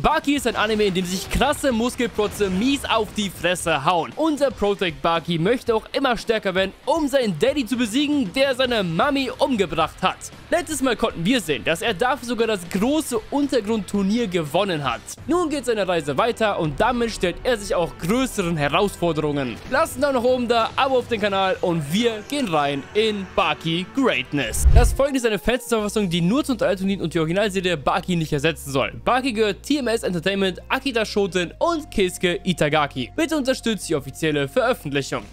Baki ist ein Anime, in dem sich krasse Muskelprotze mies auf die Fresse hauen. Unser Protect Baki möchte auch immer stärker werden, um seinen Daddy zu besiegen, der seine Mami umgebracht hat. Letztes Mal konnten wir sehen, dass er dafür sogar das große Untergrundturnier gewonnen hat. Nun geht seine Reise weiter und damit stellt er sich auch größeren Herausforderungen. Lasst einen Daumen nach oben da, Abo auf den Kanal und wir gehen rein in Baki Greatness. Das folgende ist eine Fanzusammenfassung, die nur zur Unterhaltung dient und die Originalserie Baki nicht ersetzen soll. Baki gehört TMS Entertainment, Akita Shoten und Keisuke Itagaki. Bitte unterstützt die offizielle Veröffentlichung.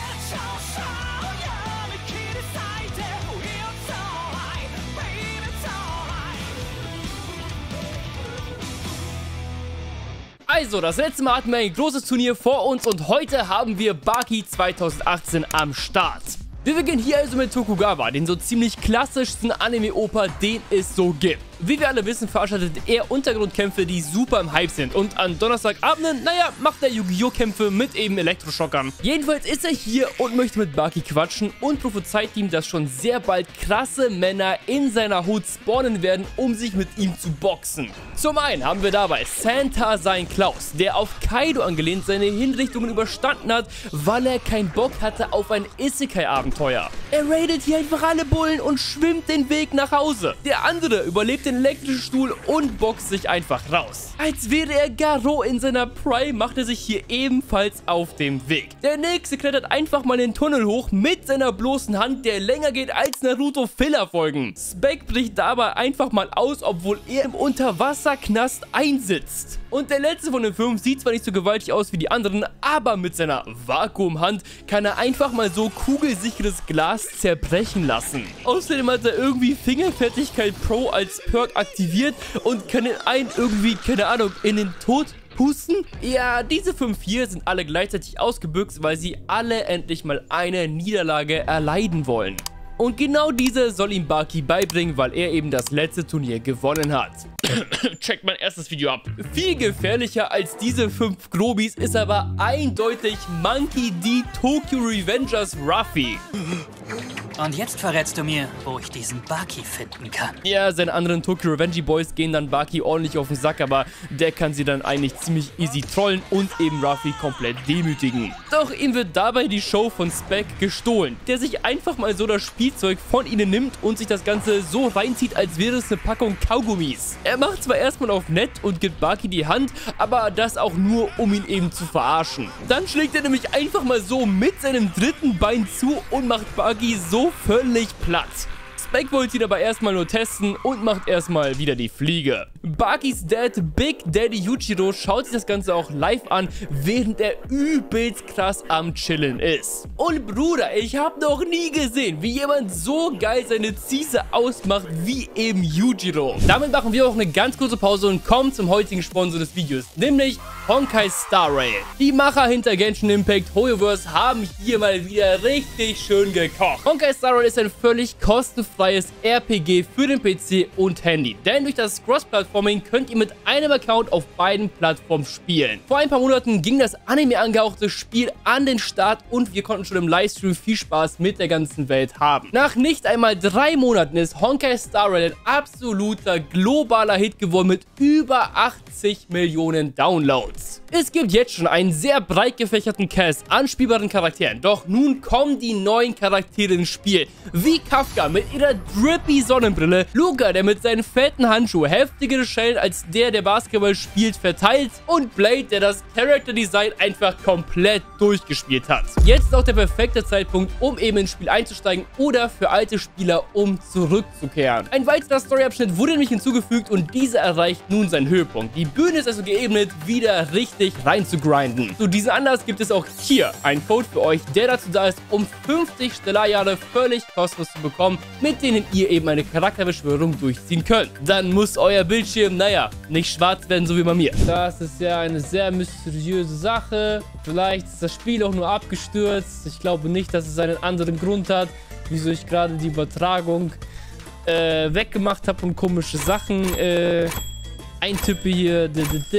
Also, das letzte Mal hatten wir ein großes Turnier vor uns und heute haben wir Baki 2018 am Start. Wir beginnen hier also mit Tokugawa, den so ziemlich klassischsten Anime-Opa, den es so gibt. Wie wir alle wissen, veranstaltet er Untergrundkämpfe, die super im Hype sind. Und an Donnerstagabenden, naja, macht er Yu-Gi-Oh! Kämpfe mit eben Elektroschockern. Jedenfalls ist er hier und möchte mit Baki quatschen und prophezeit ihm, dass schon sehr bald krasse Männer in seiner Hut spawnen werden, um sich mit ihm zu boxen. Zum einen haben wir dabei Santa Sein Klaus, der auf Kaido angelehnt seine Hinrichtungen überstanden hat, weil er keinen Bock hatte auf ein Isekai-Abenteuer. Er raidet hier einfach alle Bullen und schwimmt den Weg nach Hause. Der andere überlebt den elektrischen Stuhl und boxt sich einfach raus. Als wäre er Garou in seiner Prime, macht er sich hier ebenfalls auf dem Weg. Der nächste klettert einfach mal den Tunnel hoch mit seiner bloßen Hand, der länger geht als Naruto-Filler-Folgen. Spec bricht dabei einfach mal aus, obwohl er im Unterwasserknast einsitzt. Und der letzte von den 5 sieht zwar nicht so gewaltig aus wie die anderen, aber mit seiner Vakuumhand kann er einfach mal so kugelsicheres Glas zerbrechen lassen. Außerdem hat er irgendwie Fingerfertigkeit Pro als Perk aktiviert und kann den einen irgendwie, keine Ahnung, in den Tod pusten? Ja, diese 5 hier sind alle gleichzeitig ausgebüxt, weil sie alle endlich mal eine Niederlage erleiden wollen. Und genau diese soll ihm Baki beibringen, weil er eben das letzte Turnier gewonnen hat. Checkt mein erstes Video ab. Viel gefährlicher als diese 5 Grobis ist aber eindeutig Monkey D. Tokyo Revengers Ruffy. Und jetzt verrätst du mir, wo ich diesen Baki finden kann. Ja, seine anderen Tokyo Revenge Boys gehen dann Baki ordentlich auf den Sack, aber der kann sie dann eigentlich ziemlich easy trollen und eben Ruffy komplett demütigen. Doch ihm wird dabei die Show von Spec gestohlen, der sich einfach mal so das Spielzeug von ihnen nimmt und sich das Ganze so reinzieht, als wäre es eine Packung Kaugummis. Er macht zwar erstmal auf nett und gibt Baki die Hand, aber das auch nur, um ihn eben zu verarschen. Dann schlägt er nämlich einfach mal so mit seinem dritten Bein zu und macht Baki so völlig platt. Spec wollte ihn aber erstmal nur testen und macht erstmal wieder die Fliege. Bakis Dad, Big Daddy Yuichiro, schaut sich das Ganze auch live an, während er übelst krass am Chillen ist. Und Bruder, ich habe noch nie gesehen, wie jemand so geil seine Ziese ausmacht wie eben Yuichiro. Damit machen wir auch eine ganz kurze Pause und kommen zum heutigen Sponsor des Videos, nämlich Honkai Star Rail. Die Macher hinter Genshin Impact Hoyoverse haben hier mal wieder richtig schön gekocht. Honkai Star Rail ist ein völlig kostenfreies RPG für den PC und Handy, denn durch das Cross-Plattforming könnt ihr mit einem Account auf beiden Plattformen spielen. Vor ein paar Monaten ging das Anime angehauchte Spiel an den Start und wir konnten schon im Livestream viel Spaß mit der ganzen Welt haben. Nach nicht einmal 3 Monaten ist Honkai Star Rail ein absoluter globaler Hit geworden mit über 80 Millionen Downloads. Es gibt jetzt schon einen sehr breit gefächerten Cast an spielbaren Charakteren, doch nun kommen die neuen Charaktere ins Spiel, wie Kafka mit ihrer drippy Sonnenbrille, Luca, der mit seinen fetten Handschuhen heftigere Schellen als der Basketball spielt, verteilt und Blade, der das Character Design einfach komplett durchgespielt hat. Jetzt ist auch der perfekte Zeitpunkt, um eben ins Spiel einzusteigen oder für alte Spieler, um zurückzukehren. Ein weiterer Storyabschnitt wurde nämlich hinzugefügt und dieser erreicht nun seinen Höhepunkt. Die Bühne ist also geebnet, wieder richtig rein zu grinden. Zu diesem Anlass gibt es auch hier einen Code für euch, der dazu da ist, um 50 Stellarjahre völlig kostenlos zu bekommen, mit denen ihr eben eine Charakterbeschwörung durchziehen könnt. Dann muss euer Bildschirm, naja, nicht schwarz werden, so wie bei mir. Das ist ja eine sehr mysteriöse Sache. Vielleicht ist das Spiel auch nur abgestürzt. Ich glaube nicht, dass es einen anderen Grund hat, wieso ich gerade die Übertragung weggemacht habe und komische Sachen eintippe hier.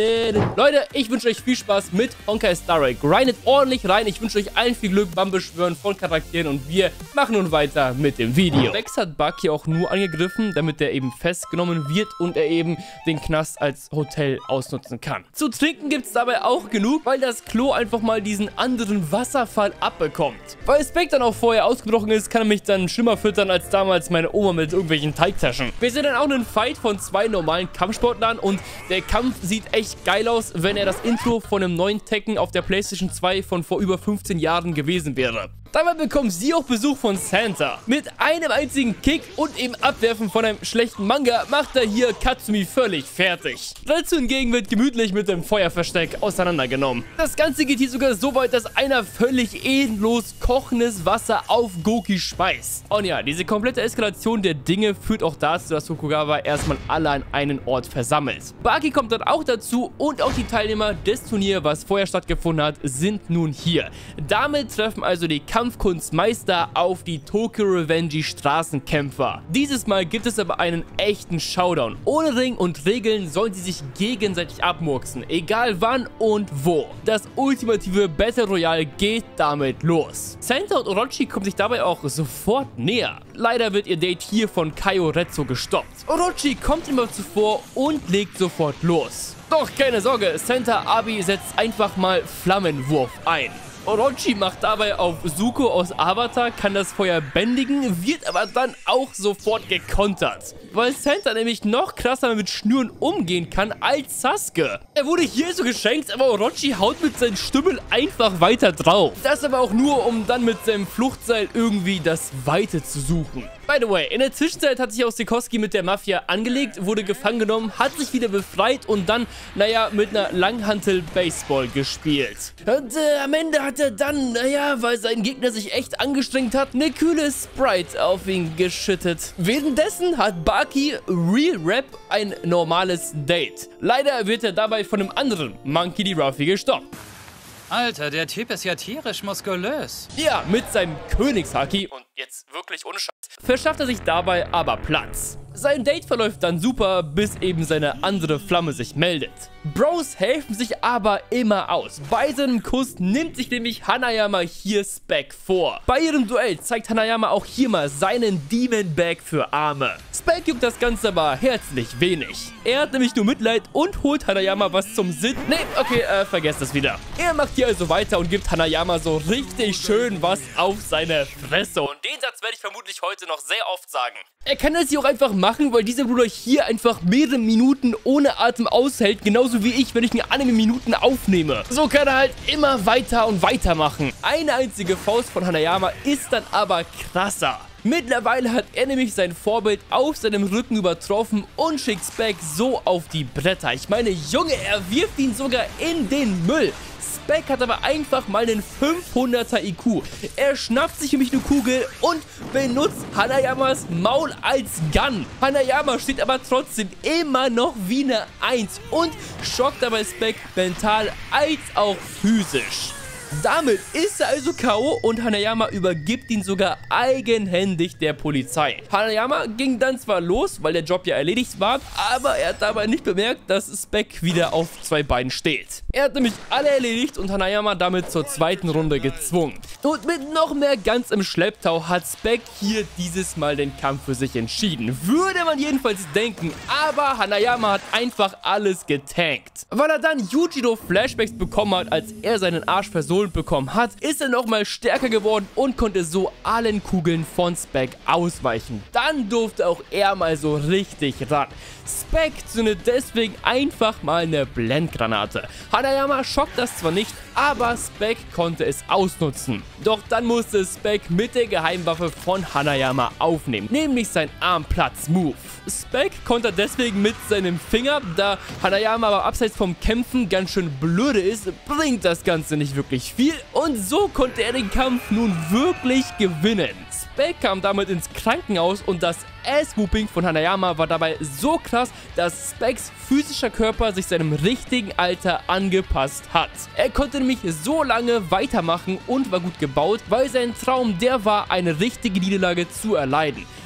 Leute, ich wünsche euch viel Spaß mit Honkai Star Rail. Grindet ordentlich rein. Ich wünsche euch allen viel Glück beim Beschwören von Charakteren und wir machen nun weiter mit dem Video. Bex hat Baki auch nur angegriffen, damit er eben festgenommen wird und er eben den Knast als Hotel ausnutzen kann. Zu trinken gibt es dabei auch genug, weil das Klo einfach mal diesen anderen Wasserfall abbekommt. Weil Speck dann auch vorher ausgebrochen ist, kann er mich dann schlimmer füttern als damals meine Oma mit irgendwelchen Teigtaschen. Wir sehen dann auch einen Fight von zwei normalen Kampfsportlern und der Kampf sieht echt geil aus, wenn er das Intro von einem neuen Tekken auf der PlayStation 2 von vor über 15 Jahren gewesen wäre. Dabei bekommt sie auch Besuch von Santa. Mit einem einzigen Kick und eben Abwerfen von einem schlechten Manga macht er hier Katsumi völlig fertig. Dazu hingegen wird gemütlich mit dem Feuerversteck auseinandergenommen. Das Ganze geht hier sogar so weit, dass einer völlig ehrenlos kochendes Wasser auf Goki speist. Und ja, diese komplette Eskalation der Dinge führt auch dazu, dass Tokugawa erstmal alle an einen Ort versammelt. Baki kommt dann auch dazu und auch die Teilnehmer des Turniers, was vorher stattgefunden hat, sind nun hier. Damit treffen also die Kampfkunstmeister auf die Tokyo Revengers Straßenkämpfer. Dieses Mal gibt es aber einen echten Showdown. Ohne Ring und Regeln sollen sie sich gegenseitig abmurksen, egal wann und wo. Das ultimative Battle Royale geht damit los. Santa und Orochi kommen sich dabei auch sofort näher. Leider wird ihr Date hier von Kaio Retsu gestoppt. Orochi kommt ihm aber zuvor und legt sofort los. Doch keine Sorge, Santa Abi setzt einfach mal Flammenwurf ein. Orochi macht dabei auf Zuko aus Avatar, kann das Feuer bändigen, wird aber dann auch sofort gekontert. Weil Santa nämlich noch krasser mit Schnüren umgehen kann als Sasuke. Er wurde hier so geschenkt, aber Orochi haut mit seinem Stümmel einfach weiter drauf. Das aber auch nur, um dann mit seinem Fluchtseil irgendwie das Weite zu suchen. By the way, in der Zwischenzeit hat sich auch Sekoski mit der Mafia angelegt, wurde gefangen genommen, hat sich wieder befreit und dann, naja, mit einer Langhantel Baseball gespielt. Und am Ende hat er dann, naja, weil sein Gegner sich echt angestrengt hat, eine kühle Sprite auf ihn geschüttet. Währenddessen hat Baki Real Rap ein normales Date. Leider wird er dabei von einem anderen Monkey D. Ruffy gestoppt. Alter, der Typ ist ja tierisch muskulös. Ja, mit seinem Königshaki und jetzt wirklich ohne Scheiß, verschafft er sich dabei aber Platz. Sein Date verläuft dann super, bis eben seine andere Flamme sich meldet. Bros helfen sich aber immer aus. Bei seinem Kuss nimmt sich nämlich Hanayama hier Speck vor. Bei ihrem Duell zeigt Hanayama auch hier mal seinen Demon Bag für Arme. Speck juckt das Ganze aber herzlich wenig. Er hat nämlich nur Mitleid und holt Hanayama was zum Sitzen. Nee, okay, vergesst das wieder. Er macht hier also weiter und gibt Hanayama so richtig schön was auf seine Fresse. Und den Satz werde ich vermutlich heute noch sehr oft sagen. Er kann das hier auch einfach machen, weil dieser Bruder hier einfach mehrere Minuten ohne Atem aushält, genauso wie ich, wenn ich mir Anime Minuten aufnehme. So kann er halt immer weiter und weiter machen. Eine einzige Faust von Hanayama ist dann aber krasser. Mittlerweile hat er nämlich sein Vorbild auf seinem Rücken übertroffen und schickt Speck so auf die Bretter. Ich meine, Junge, er wirft ihn sogar in den Müll. Speck hat aber einfach mal einen 500er IQ. Er schnappt sich nämlich eine Kugel und benutzt Hanayamas Maul als Gun. Hanayama steht aber trotzdem immer noch wie eine 1 und schockt dabei Speck mental als auch physisch. Damit ist er also K.O. und Hanayama übergibt ihn sogar eigenhändig der Polizei. Hanayama ging dann zwar los, weil der Job ja erledigt war, aber er hat dabei nicht bemerkt, dass Speck wieder auf zwei Beinen steht. Er hat nämlich alle erledigt und Hanayama damit zur zweiten Runde gezwungen. Und mit noch mehr ganz im Schlepptau hat Speck hier dieses Mal den Kampf für sich entschieden. Würde man jedenfalls denken, aber Hanayama hat einfach alles getankt. Weil er dann Yujiro Flashbacks bekommen hat, als er seinen Arsch versohlt bekommen hat, ist er nochmal stärker geworden und konnte so allen Kugeln von Speck ausweichen. Dann durfte auch er mal so richtig ran. Speck zündet deswegen einfach mal eine Blendgranate. Hanayama schockt das zwar nicht, aber Speck konnte es ausnutzen. Doch dann musste Speck mit der Geheimwaffe von Hanayama aufnehmen, nämlich sein Armplatz-Move. Speck kontert deswegen mit seinem Finger, da Hanayama aber abseits vom Kämpfen ganz schön blöde ist, bringt das Ganze nicht wirklich viel und so konnte er den Kampf nun wirklich gewinnen. Speck kam damit ins Krankenhaus und das Ass-Whooping von Hanayama war dabei so krass, dass Specks physischer Körper sich seinem richtigen Alter angepasst hat. Er konnte nämlich so lange weitermachen und war gut gebaut, weil sein Traum der war, eine richtige Niederlage zu erleiden.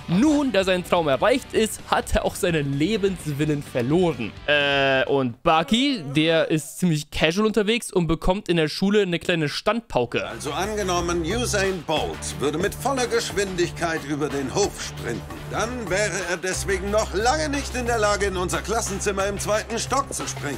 Nun, da sein Traum erreicht ist, hat er auch seinen Lebenswillen verloren. Und Bucky, der ist ziemlich casual unterwegs und bekommt in der Schule eine kleine Standpauke. Also angenommen, Usain Bolt würde mit voller Geschwindigkeit über den Hof sprinten. Dann wäre er deswegen noch lange nicht in der Lage, in unser Klassenzimmer im 2. Stock zu springen.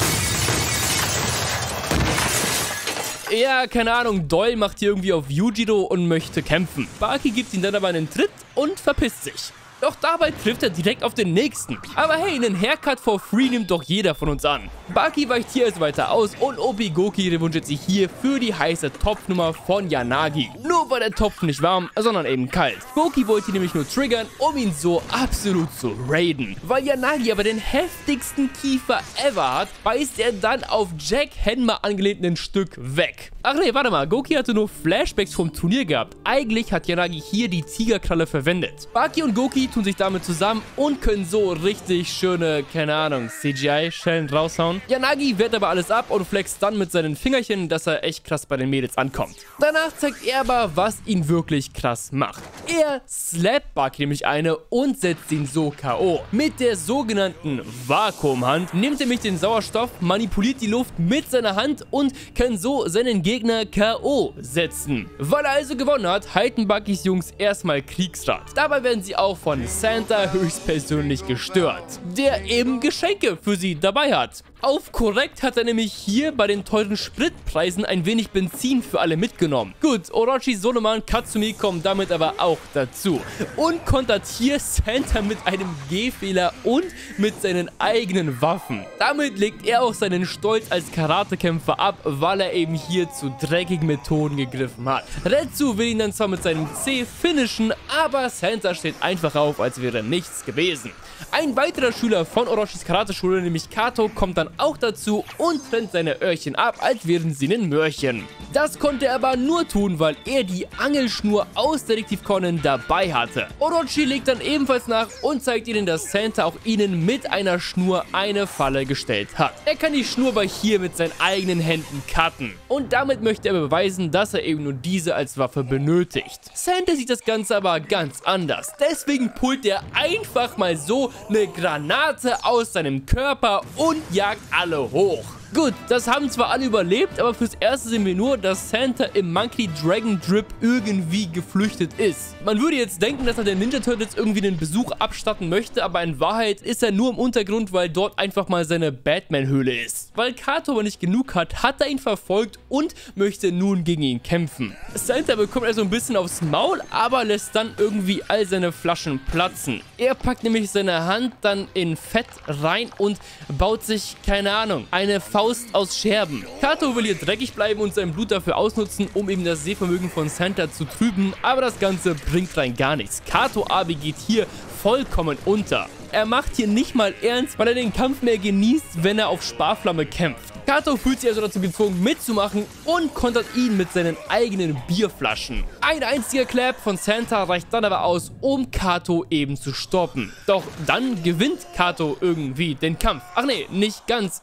Ja, keine Ahnung, Doyle macht hier irgendwie auf Yujiro und möchte kämpfen. Bucky gibt ihm dann aber einen Tritt und verpisst sich. Doch dabei trifft er direkt auf den nächsten. Aber hey, einen Haircut for free nimmt doch jeder von uns an. Bucky weicht hier also weiter aus und Obigoki revanchiert sich hier für die heiße Topfnummer von Yanagi. Nur war der Topf nicht warm, sondern eben kalt. Goki wollte ihn nämlich nur triggern, um ihn so absolut zu raiden. Weil Yanagi aber den heftigsten Kiefer ever hat, beißt er dann auf Jack Henma angelehnt ein Stück weg. Ach nee, warte mal, Goki hatte nur Flashbacks vom Turnier gehabt. Eigentlich hat Yanagi hier die Tigerkralle verwendet. Bucky und Goki tun sich damit zusammen und können so richtig schöne, keine Ahnung, CGI-Schellen raushauen. Yanagi wehrt aber alles ab und flext dann mit seinen Fingerchen, dass er echt krass bei den Mädels ankommt. Danach zeigt er aber, was ihn wirklich krass macht. Er slappt Bucky nämlich eine und setzt ihn so K.O. Mit der sogenannten Vakuumhand nimmt er nämlich den Sauerstoff, manipuliert die Luft mit seiner Hand und kann so seinen Gegner K.O. setzen. Weil er also gewonnen hat, halten Buckys Jungs erstmal Kriegsrat. Dabei werden sie auch von Santa höchstpersönlich gestört, der eben Geschenke für sie dabei hat. Auf korrekt hat er nämlich hier bei den teuren Spritpreisen ein wenig Benzin für alle mitgenommen. Gut, Orochi, Sonoman, Katsumi kommen damit aber auch dazu und kontert hier Santa mit einem Gehfehler und mit seinen eigenen Waffen. Damit legt er auch seinen Stolz als Karatekämpfer ab, weil er eben hier zu dreckigen Methoden gegriffen hat. Retsu will ihn dann zwar mit seinem C finishen, aber Santa steht einfach auf, als wäre nichts gewesen. Ein weiterer Schüler von Orochis Karateschule, nämlich Kato, kommt dann auch dazu und trennt seine Öhrchen ab, als wären sie ein Möhrchen. Das konnte er aber nur tun, weil er die Angelschnur aus Detektiv Conan dabei hatte. Orochi legt dann ebenfalls nach und zeigt ihnen, dass Santa auch ihnen mit einer Schnur eine Falle gestellt hat. Er kann die Schnur aber hier mit seinen eigenen Händen cutten. Und damit möchte er beweisen, dass er eben nur diese als Waffe benötigt. Santa sieht das Ganze aber ganz anders. Deswegen pullt er einfach mal so eine Granate aus seinem Körper und jagt alle hoch. Gut, das haben zwar alle überlebt, aber fürs Erste sehen wir nur, dass Santa im Monkey Dragon Drip irgendwie geflüchtet ist. Man würde jetzt denken, dass er den Ninja Turtles irgendwie den Besuch abstatten möchte, aber in Wahrheit ist er nur im Untergrund, weil dort einfach mal seine Batman-Höhle ist. Weil Kato aber nicht genug hat, hat er ihn verfolgt und möchte nun gegen ihn kämpfen. Santa bekommt also ein bisschen aufs Maul, aber lässt dann irgendwie all seine Flaschen platzen. Er packt nämlich seine Hand dann in Fett rein und baut sich, keine Ahnung, eine Faust aus Scherben. Kato will hier dreckig bleiben und sein Blut dafür ausnutzen, um eben das Sehvermögen von Santa zu trüben, aber das Ganze bringt rein gar nichts. Kato Abi geht hier vollkommen unter. Er macht hier nicht mal ernst, weil er den Kampf mehr genießt, wenn er auf Sparflamme kämpft. Kato fühlt sich also dazu gezwungen mitzumachen und kontert ihn mit seinen eigenen Bierflaschen. Ein einziger Clap von Santa reicht dann aber aus, um Kato eben zu stoppen. Doch dann gewinnt Kato irgendwie den Kampf. Ach nee, nicht ganz.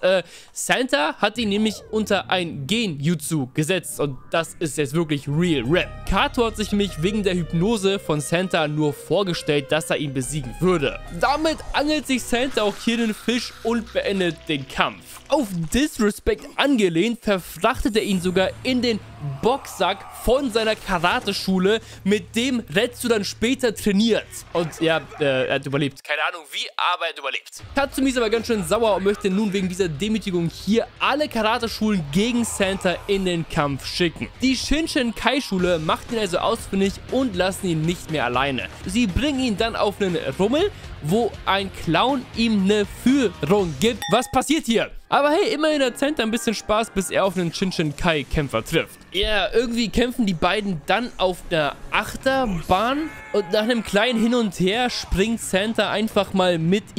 Santa hat ihn nämlich unter ein Gen-Jutsu gesetzt und das ist jetzt wirklich real rap. Kato hat sich nämlich wegen der Hypnose von Santa nur vorgestellt, dass er ihn besiegen würde. Damit angelt sich Santa auch hier den Fisch und beendet den Kampf. Auf Disrespect angelehnt, verfrachtet er ihn sogar in den Boxsack von seiner Karateschule, mit dem Retsu dann später trainiert. Und ja, er hat überlebt. Keine Ahnung wie, aber er hat überlebt. Katsumi ist aber ganz schön sauer und möchte nun wegen dieser Demütigung hier alle Karateschulen gegen Santa in den Kampf schicken. Die Shinshin-Kai-Schule macht ihn also ausfindig und lassen ihn nicht mehr alleine. Sie bringen ihn dann auf einen Rummel, wo ein Clown ihm eine Führung gibt. Was passiert hier? Aber hey, immerhin hat Santa ein bisschen Spaß, bis er auf einen Shinshin-Kai-Kämpfer trifft. Ja, irgendwie kämpfen die beiden dann auf einer Achterbahn und nach einem kleinen Hin und Her springt Santa einfach mal mit ihm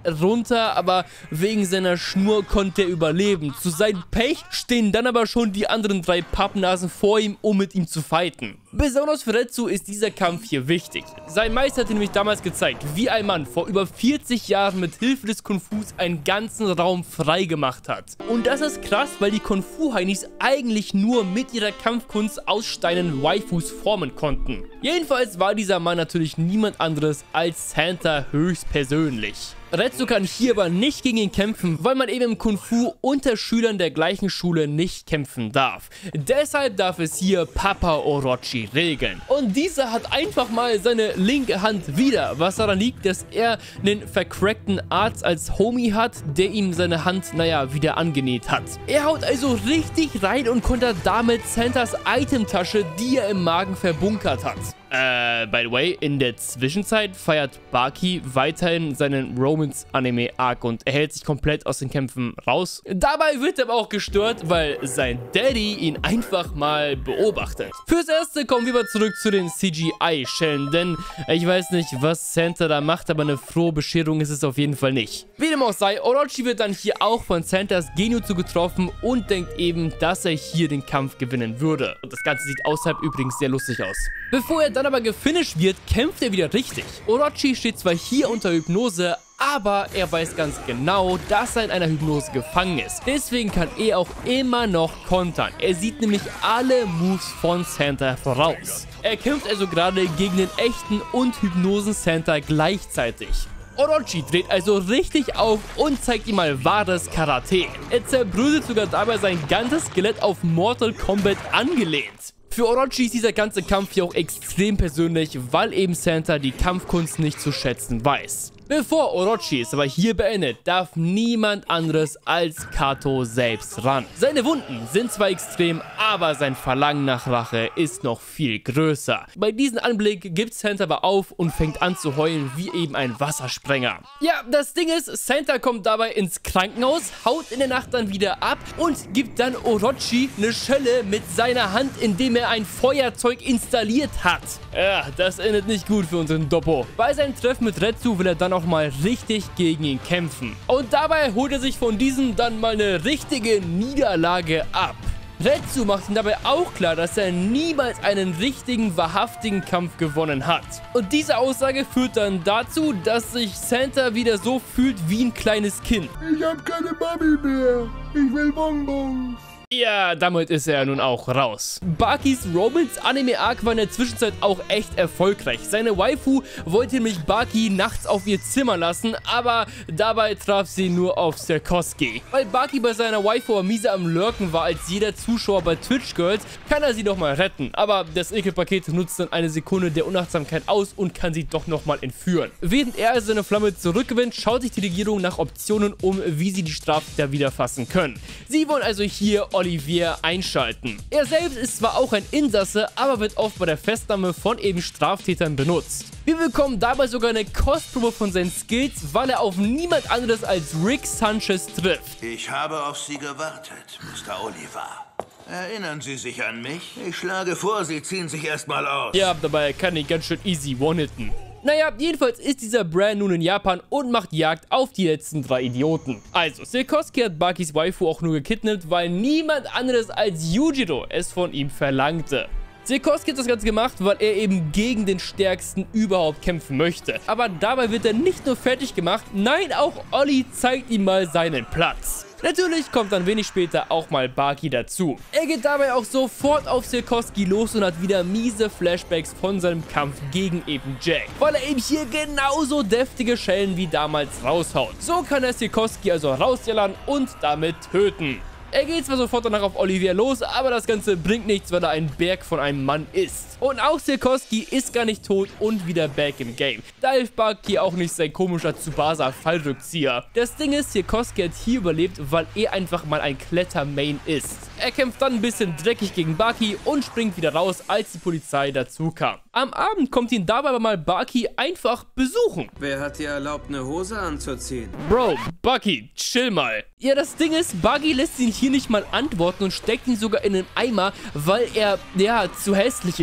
runter, aber wegen seiner Schnur konnte er überleben. Zu seinem Pech stehen dann aber schon die anderen 3 Pappnasen vor ihm, um mit ihm zu fighten. Besonders für Retsu ist dieser Kampf hier wichtig. Sein Meister hat nämlich damals gezeigt, wie ein Mann vor über 40 Jahren mit Hilfe des Kung-Fus einen ganzen Raum frei gemacht hat. Und das ist krass, weil die Kung-Fu-Heinis eigentlich nur mit ihrer Kampfkunst aus Steinen Waifus formen konnten. Jedenfalls war dieser Mann natürlich niemand anderes als Santa höchstpersönlich. Retsu kann hier aber nicht gegen ihn kämpfen, weil man eben im Kung-Fu unter Schülern der gleichen Schule nicht kämpfen darf. Deshalb darf es hier Papa Orochi regeln. Und dieser hat einfach mal seine linke Hand wieder, was daran liegt, dass er einen vercrackten Arzt als Homie hat, der ihm seine Hand, naja, wieder angenäht hat. Er haut also richtig rein und kontert damit Santas Itemtasche, die er im Magen verbunkert hat. By the way, in der Zwischenzeit feiert Baki weiterhin seinen Romance-Anime-Arc und erhält sich komplett aus den Kämpfen raus. Dabei wird er aber auch gestört, weil sein Daddy ihn einfach mal beobachtet. Fürs Erste kommen wir aber zurück zu den CGI-Schellen, denn ich weiß nicht, was Santa da macht, aber eine frohe Bescherung ist es auf jeden Fall nicht. Wie dem auch sei, Orochi wird dann hier auch von Santas Genjutsu getroffen und denkt eben, dass er hier den Kampf gewinnen würde. Und das Ganze sieht außerhalb übrigens sehr lustig aus. Bevor er dann aber gefinisht wird, kämpft er wieder richtig. Orochi steht zwar hier unter Hypnose, aber er weiß ganz genau, dass er in einer Hypnose gefangen ist. Deswegen kann er auch immer noch kontern. Er sieht nämlich alle Moves von Santa voraus. Er kämpft also gerade gegen den echten und Hypnosen-Santa gleichzeitig. Orochi dreht also richtig auf und zeigt ihm mal wahres Karate. Er zerbröselt sogar dabei sein ganzes Skelett auf Mortal Kombat angelehnt. Für Orochi ist dieser ganze Kampf hier auch extrem persönlich, weil eben Santa die Kampfkunst nicht zu schätzen weiß. Bevor Orochi es aber hier beendet, darf niemand anderes als Kato selbst ran. Seine Wunden sind zwar extrem, aber sein Verlangen nach Rache ist noch viel größer. Bei diesem Anblick gibt Santa aber auf und fängt an zu heulen wie eben ein Wassersprenger. Ja, das Ding ist, Santa kommt dabei ins Krankenhaus, haut in der Nacht dann wieder ab und gibt dann Orochi eine Schelle mit seiner Hand, indem er ein Feuerzeug installiert hat. Ja, das endet nicht gut für unseren Doppo. Bei seinem Treffen mit Retsu will er dann auch mal richtig gegen ihn kämpfen. Und dabei holt er sich von diesem dann mal eine richtige Niederlage ab. Retsu macht ihm dabei auch klar, dass er niemals einen richtigen, wahrhaftigen Kampf gewonnen hat. Und diese Aussage führt dann dazu, dass sich Santa wieder so fühlt wie ein kleines Kind. Ich hab keine Mami mehr. Ich will Bonbons. Ja, damit ist er nun auch raus. Bakis Romance-Anime-Arc war in der Zwischenzeit auch echt erfolgreich. Seine Waifu wollte nämlich Baki nachts auf ihr Zimmer lassen, aber dabei traf sie nur auf Serkoski. Weil Baki bei seiner Waifu miese am Lurken war als jeder Zuschauer bei Twitch Girls, kann er sie doch mal retten. Aber das Ekelpaket nutzt dann eine Sekunde der Unachtsamkeit aus und kann sie doch nochmal entführen. Während er also seine Flamme zurückgewinnt, schaut sich die Regierung nach Optionen um, wie sie die Straftäter wieder fassen können. Sie wollen also hier Olivier einschalten. Er selbst ist zwar auch ein Insasse, aber wird oft bei der Festnahme von eben Straftätern benutzt. Wir bekommen dabei sogar eine Kostprobe von seinen Skills, weil er auf niemand anderes als Rick Sanchez trifft. Ich habe auf Sie gewartet, Mr. Oliver. Erinnern Sie sich an mich? Ich schlage vor, Sie ziehen sich erstmal aus. Ja, dabei kann ich ganz schön easy one-hitten. Naja, jedenfalls ist dieser Brand nun in Japan und macht Jagd auf die letzten 3 Idioten. Also, Serkoski hat Bakis Waifu auch nur gekidnappt, weil niemand anderes als Yujiro es von ihm verlangte. Serkoski hat das Ganze gemacht, weil er eben gegen den Stärksten überhaupt kämpfen möchte. Aber dabei wird er nicht nur fertig gemacht, nein, auch Olli zeigt ihm mal seinen Platz. Natürlich kommt dann wenig später auch mal Baki dazu. Er geht dabei auch sofort auf Serkoski los und hat wieder miese Flashbacks von seinem Kampf gegen eben Jack, weil er eben hier genauso deftige Schellen wie damals raushaut. So kann er Serkoski also rausjallern und damit töten. Er geht zwar sofort danach auf Olivier los, aber das Ganze bringt nichts, weil er ein Berg von einem Mann ist. Und auch Serkoski ist gar nicht tot und wieder back im Game. Da hilft Baki auch nicht sein komischer Tsubasa-Fallrückzieher. Das Ding ist, Serkoski hat hier überlebt, weil er einfach mal ein Kletter-Main ist. Er kämpft dann ein bisschen dreckig gegen Baki und springt wieder raus, als die Polizei dazu kam. Am Abend kommt ihn dabei aber mal Baki einfach besuchen. Wer hat dir erlaubt, eine Hose anzuziehen? Bro, Baki, chill mal. Ja, das Ding ist, Baki lässt ihn hier nicht mal antworten und steckt ihn sogar in den Eimer, weil er, ja, zu hässlich ist.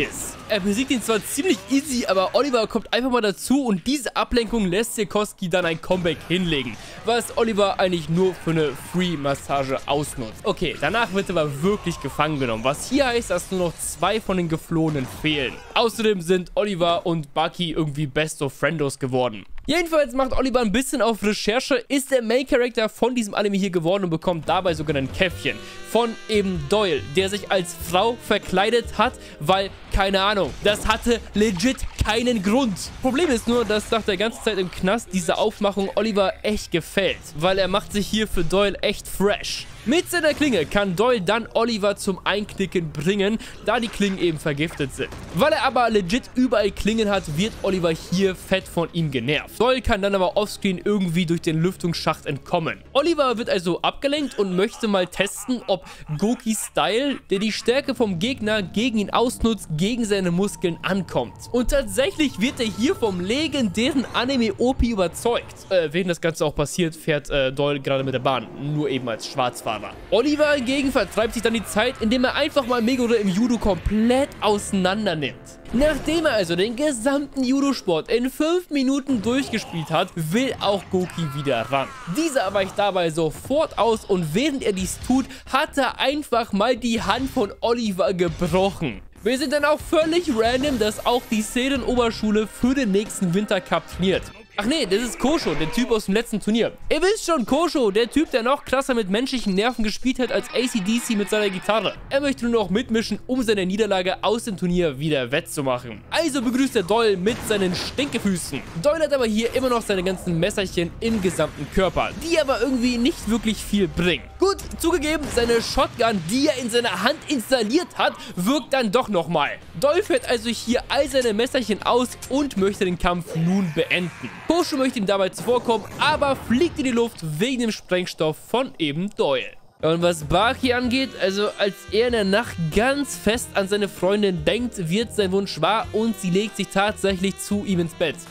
Er besiegt ihn zwar ziemlich easy, aber Oliver kommt einfach mal dazu und diese Ablenkung lässt Sikorsky dann ein Comeback hinlegen, was Oliver eigentlich nur für eine Free-Massage ausnutzt. Okay, danach wird er aber wirklich gefangen genommen, was hier heißt, dass nur noch 2 von den Geflohenen fehlen. Außerdem sind Oliver und Bucky irgendwie Best of Friendos geworden. Jedenfalls macht Oliver ein bisschen auf Recherche, ist der Main-Character von diesem Anime hier geworden und bekommt dabei sogar ein Käffchen von eben Doyle, der sich als Frau verkleidet hat, weil, keine Ahnung, das hatte legit keinen Grund. Problem ist nur, dass nach der ganzen Zeit im Knast diese Aufmachung Oliver echt gefällt, weil er macht sich hier für Doyle echt fresh. Mit seiner Klinge kann Doyle dann Oliver zum Einknicken bringen, da die Klingen eben vergiftet sind. Weil er aber legit überall Klingen hat, wird Oliver hier fett von ihm genervt. Doyle kann dann aber offscreen irgendwie durch den Lüftungsschacht entkommen. Oliver wird also abgelenkt und möchte mal testen, ob Gokis Style, der die Stärke vom Gegner gegen ihn ausnutzt, gegen seine Muskeln ankommt. Und tatsächlich wird er hier vom legendären Anime-OP überzeugt. Während das Ganze auch passiert, fährt Doyle gerade mit der Bahn, nur eben als Schwarzfahrer. Oliver hingegen vertreibt sich dann die Zeit, indem er einfach mal Megure im Judo komplett auseinander nimmt. Nachdem er also den gesamten Judosport in 5 Minuten durchgespielt hat, will auch Goki wieder ran. Dieser weicht dabei sofort aus und während er dies tut, hat er einfach mal die Hand von Oliver gebrochen. Wir sind dann auch völlig random, dass auch die Seren-Oberschule für den nächsten Wintercup trainiert. Ach nee, das ist Kosho, der Typ aus dem letzten Turnier. Ihr wisst schon, Kosho, der Typ, der noch krasser mit menschlichen Nerven gespielt hat als AC/DC mit seiner Gitarre. Er möchte nur noch mitmischen, um seine Niederlage aus dem Turnier wieder wettzumachen. Also begrüßt er Doyle mit seinen Stinkefüßen. Doyle hat aber hier immer noch seine ganzen Messerchen im gesamten Körper, die aber irgendwie nicht wirklich viel bringen. Gut, zugegeben, seine Shotgun, die er in seiner Hand installiert hat, wirkt dann doch nochmal. Doyle fährt also hier all seine Messerchen aus und möchte den Kampf nun beenden. Kosho möchte ihm dabei zuvorkommen, aber fliegt in die Luft wegen dem Sprengstoff von eben Doyle. Und was Baki angeht, also als er in der Nacht ganz fest an seine Freundin denkt, wird sein Wunsch wahr und sie legt sich tatsächlich zu ihm ins Bett.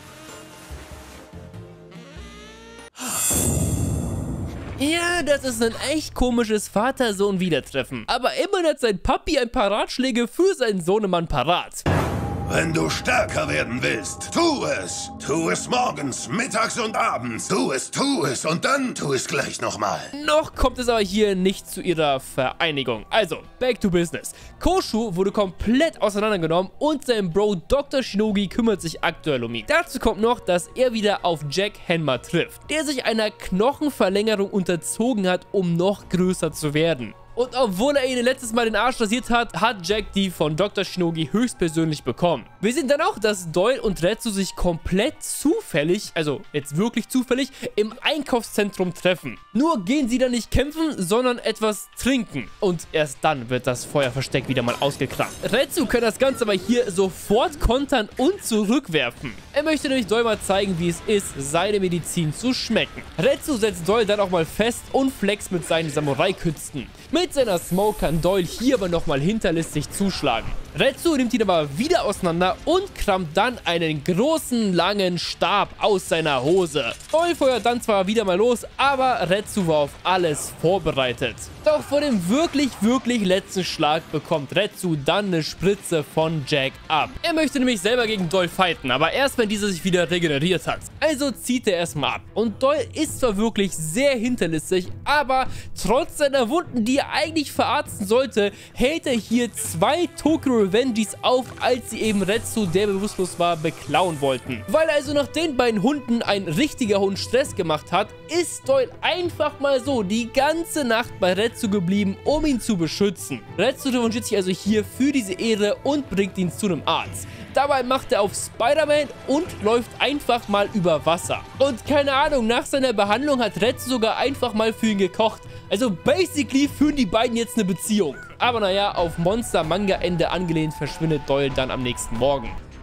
Ja, das ist ein echt komisches Vater-Sohn-Wiedertreffen. Aber immerhin hat sein Papi ein paar Ratschläge für seinen Sohnemann parat. Wenn du stärker werden willst, tu es. Tu es morgens, mittags und abends. Tu es und dann tu es gleich nochmal. Noch kommt es aber hier nicht zu ihrer Vereinigung. Also, back to business. Kosho wurde komplett auseinandergenommen und sein Bro Dr. Shinogi kümmert sich aktuell um ihn. Dazu kommt noch, dass er wieder auf Jack Henma trifft, der sich einer Knochenverlängerung unterzogen hat, um noch größer zu werden. Und obwohl er ihnen letztes Mal den Arsch rasiert hat, hat Jack die von Dr. Shinogi höchstpersönlich bekommen. Wir sehen dann auch, dass Doyle und Retsu sich komplett zufällig, also jetzt wirklich zufällig, im Einkaufszentrum treffen. Nur gehen sie dann nicht kämpfen, sondern etwas trinken. Und erst dann wird das Feuerversteck wieder mal ausgekramt. Retsu kann das Ganze aber hier sofort kontern und zurückwerfen. Er möchte nämlich Doyle mal zeigen, wie es ist, seine Medizin zu schmecken. Retsu setzt Doyle dann auch mal fest und flext mit seinen Samurai-Künsten. Mit seiner Smoke kann Doyle hier aber nochmal hinterlistig zuschlagen. Retsu nimmt ihn aber wieder auseinander und kramt dann einen großen, langen Stab aus seiner Hose. Doyle feuert dann zwar wieder mal los, aber Retsu war auf alles vorbereitet. Doch vor dem wirklich letzten Schlag bekommt Retsu dann eine Spritze von Jack ab. Er möchte nämlich selber gegen Doyle fighten, aber erst wenn dieser sich wieder regeneriert hat. Also zieht er erstmal ab. Und Doyle ist zwar wirklich sehr hinterlistig, aber trotz seiner Wunden, die er eigentlich verarzten sollte, hält er hier 2 Tokyo Revengis auf, als sie eben Retsu, der bewusstlos war, beklauen wollten. Weil also nach den beiden Hunden ein richtiger Hund Stress gemacht hat, ist Doyle einfach mal so die ganze Nacht bei Retsu geblieben, um ihn zu beschützen. Retsu revanchiert sich also hier für diese Ehre und bringt ihn zu einem Arzt. Dabei macht er auf Spider-Man und läuft einfach mal über Wasser. Und keine Ahnung, nach seiner Behandlung hat Retsu sogar einfach mal für ihn gekocht. Also basically führen die beiden jetzt eine Beziehung. Aber naja, auf Monster-Manga-Ende angelehnt verschwindet Doyle dann am nächsten Morgen.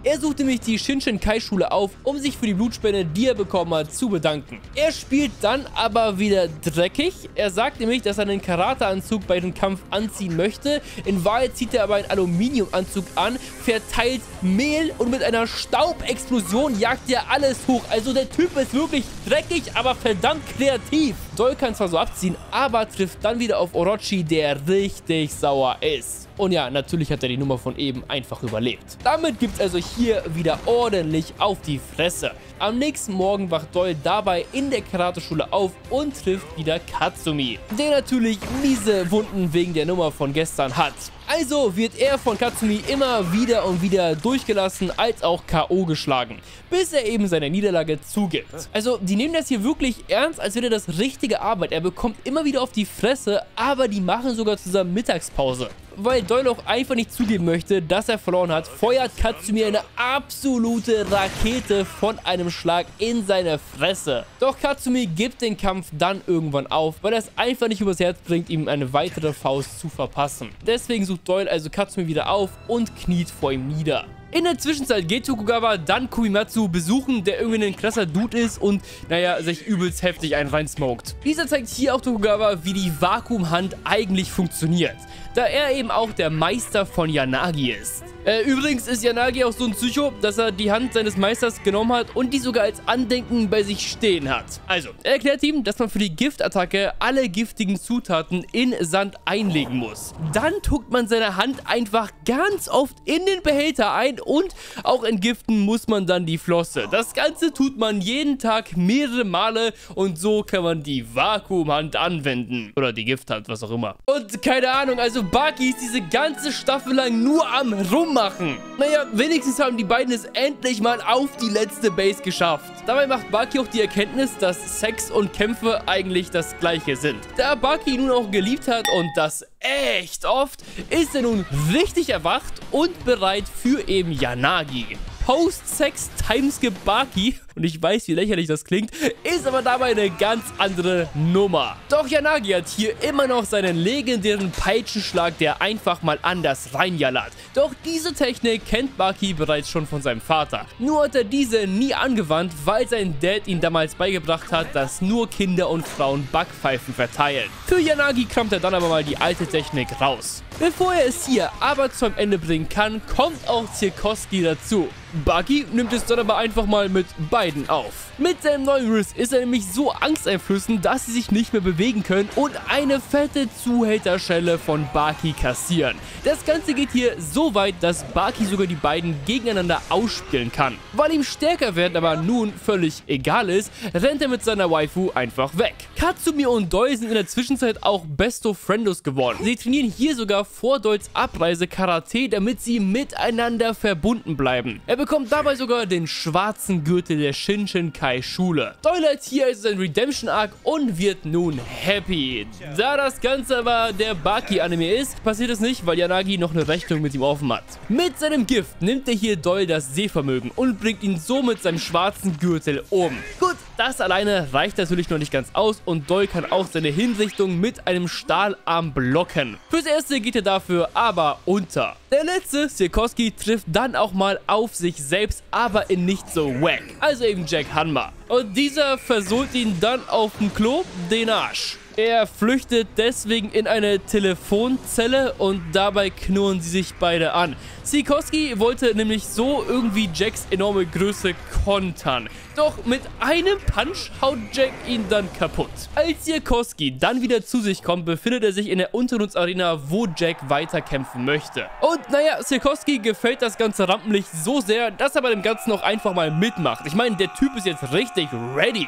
Er sucht nämlich die Shinshin-Kai-Schule auf, um sich für die Blutspende, die er bekommen hat, zu bedanken. Er spielt dann aber wieder dreckig. Er sagt nämlich, dass er einen Karate-Anzug bei dem Kampf anziehen möchte. In Wahrheit zieht er aber einen Aluminiumanzug an, verteilt Mehl und mit einer Staubexplosion jagt er alles hoch. Also der Typ ist wirklich dreckig, aber verdammt kreativ. Doll kann zwar so abziehen, aber trifft dann wieder auf Orochi, der richtig sauer ist. Und ja, natürlich hat er die Nummer von eben einfach überlebt. Damit gibt es also hier wieder ordentlich auf die Fresse. Am nächsten Morgen wacht Doll dabei in der Karateschule auf und trifft wieder Katsumi, der natürlich miese Wunden wegen der Nummer von gestern hat. Also wird er von Katsumi immer wieder und wieder durchgelassen als auch K.O. geschlagen, bis er eben seine Niederlage zugibt. Also die nehmen das hier wirklich ernst, als wäre das richtige Arbeit. Er bekommt immer wieder auf die Fresse, aber die machen sogar zusammen Mittagspause. Weil Doll auch einfach nicht zugeben möchte, dass er verloren hat, feuert Katsumi eine absolute Rakete von einem Schlag in seine Fresse. Doch Katsumi gibt den Kampf dann irgendwann auf, weil er es einfach nicht übers Herz bringt, ihm eine weitere Faust zu verpassen. Deswegen sucht Doll also Katsumi wieder auf und kniet vor ihm nieder. In der Zwischenzeit geht Tokugawa dann Kumimatsu besuchen, der irgendwie ein krasser Dude ist und, naja, sich übelst heftig einen reinsmoked. Dieser zeigt hier auch Tokugawa, wie die Vakuumhand eigentlich funktioniert, da er eben auch der Meister von Yanagi ist. Übrigens ist Yanagi auch so ein Psycho, dass er die Hand seines Meisters genommen hat und die sogar als Andenken bei sich stehen hat. Also, er erklärt ihm, dass man für die Giftattacke alle giftigen Zutaten in Sand einlegen muss. Dann tuckt man seine Hand einfach ganz oft in den Behälter ein und auch entgiften muss man dann die Flosse. Das Ganze tut man jeden Tag mehrere Male und so kann man die Vakuumhand anwenden. Oder die Gifthand, was auch immer. Und keine Ahnung, also Baki ist diese ganze Staffel lang nur am Rummachen. Naja, wenigstens haben die beiden es endlich mal auf die letzte Base geschafft. Dabei macht Baki auch die Erkenntnis, dass Sex und Kämpfe eigentlich das gleiche sind. Da Baki nun auch geliebt hat und das echt oft, ist er nun richtig erwacht und bereit für eben Yanagi. Post-Sex-Timeskip Baki, und ich weiß, wie lächerlich das klingt, ist aber dabei eine ganz andere Nummer. Doch Yanagi hat hier immer noch seinen legendären Peitschenschlag, der einfach mal anders reinjallert. Doch diese Technik kennt Baki bereits schon von seinem Vater. Nur hat er diese nie angewandt, weil sein Dad ihm damals beigebracht hat, dass nur Kinder und Frauen Backpfeifen verteilen. Für Yanagi kramt er dann aber mal die alte Technik raus. Bevor er es hier aber zum Ende bringen kann, kommt auch Zirkoski dazu. Baki nimmt es dann aber einfach mal mit beiden auf. Mit seinem neuen Riss ist er nämlich so angsteinflößend, dass sie sich nicht mehr bewegen können und eine fette Zuhälterschelle von Baki kassieren. Das Ganze geht hier so weit, dass Baki sogar die beiden gegeneinander ausspielen kann. Weil ihm stärker werden aber nun völlig egal ist, rennt er mit seiner Waifu einfach weg. Katsumi und Doi sind in der Zwischenzeit auch Besto Friendos geworden. Sie trainieren hier sogar vor Dois Abreise Karate, damit sie miteinander verbunden bleiben. Er bekommt dabei sogar den schwarzen Gürtel der Shinshin-Kai-Schule. Doyle hat hier also sein Redemption-Arc und wird nun happy. Da das Ganze aber der Baki-Anime ist, passiert es nicht, weil Yanagi noch eine Rechnung mit ihm offen hat. Mit seinem Gift nimmt er hier Doyle das Sehvermögen und bringt ihn so mit seinem schwarzen Gürtel um. Gut, das alleine reicht natürlich noch nicht ganz aus und Doyle kann auch seine Hinrichtung mit einem Stahlarm blocken. Fürs Erste geht er dafür aber unter. Der letzte, Zirkoski, trifft dann auch mal auf sich selbst, aber in nicht so wack. Also eben Jack Hanma. Und dieser versohlt ihn dann auf dem Klo den Arsch. Er flüchtet deswegen in eine Telefonzelle und dabei knurren sie sich beide an. Zirkoski wollte nämlich so irgendwie Jacks enorme Größe kontern. Doch mit einem Punch haut Jack ihn dann kaputt. Als Zirkoski dann wieder zu sich kommt, befindet er sich in der Untergrundsarena, wo Jack weiterkämpfen möchte. Und naja, Zirkoski gefällt das ganze Rampenlicht so sehr, dass er bei dem Ganzen auch einfach mal mitmacht. Ich meine, der Typ ist jetzt richtig ready.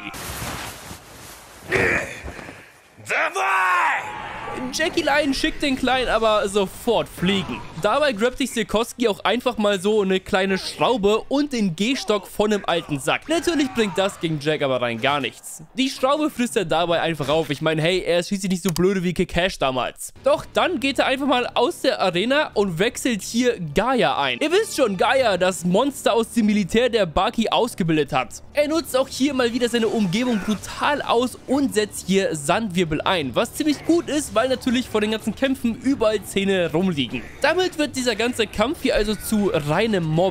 Jackie Line schickt den Kleinen aber sofort fliegen. Dabei grabt sich Zirkoski auch einfach mal so eine kleine Schraube und den Gehstock von einem alten Sack. Natürlich bringt das gegen Jack aber rein gar nichts. Die Schraube frisst er dabei einfach auf. Ich meine, hey, er ist schließlich nicht so blöde wie Kakashi damals. Doch dann geht er einfach mal aus der Arena und wechselt hier Gaia ein. Ihr wisst schon, Gaia, das Monster aus dem Militär, der Baki ausgebildet hat. Er nutzt auch hier mal wieder seine Umgebung brutal aus und setzt hier Sandwirbel ein, was ziemlich gut ist, weil natürlich vor den ganzen Kämpfen überall Zähne rumliegen. Damit wird dieser ganze Kampf hier also zu reinem Mobbing.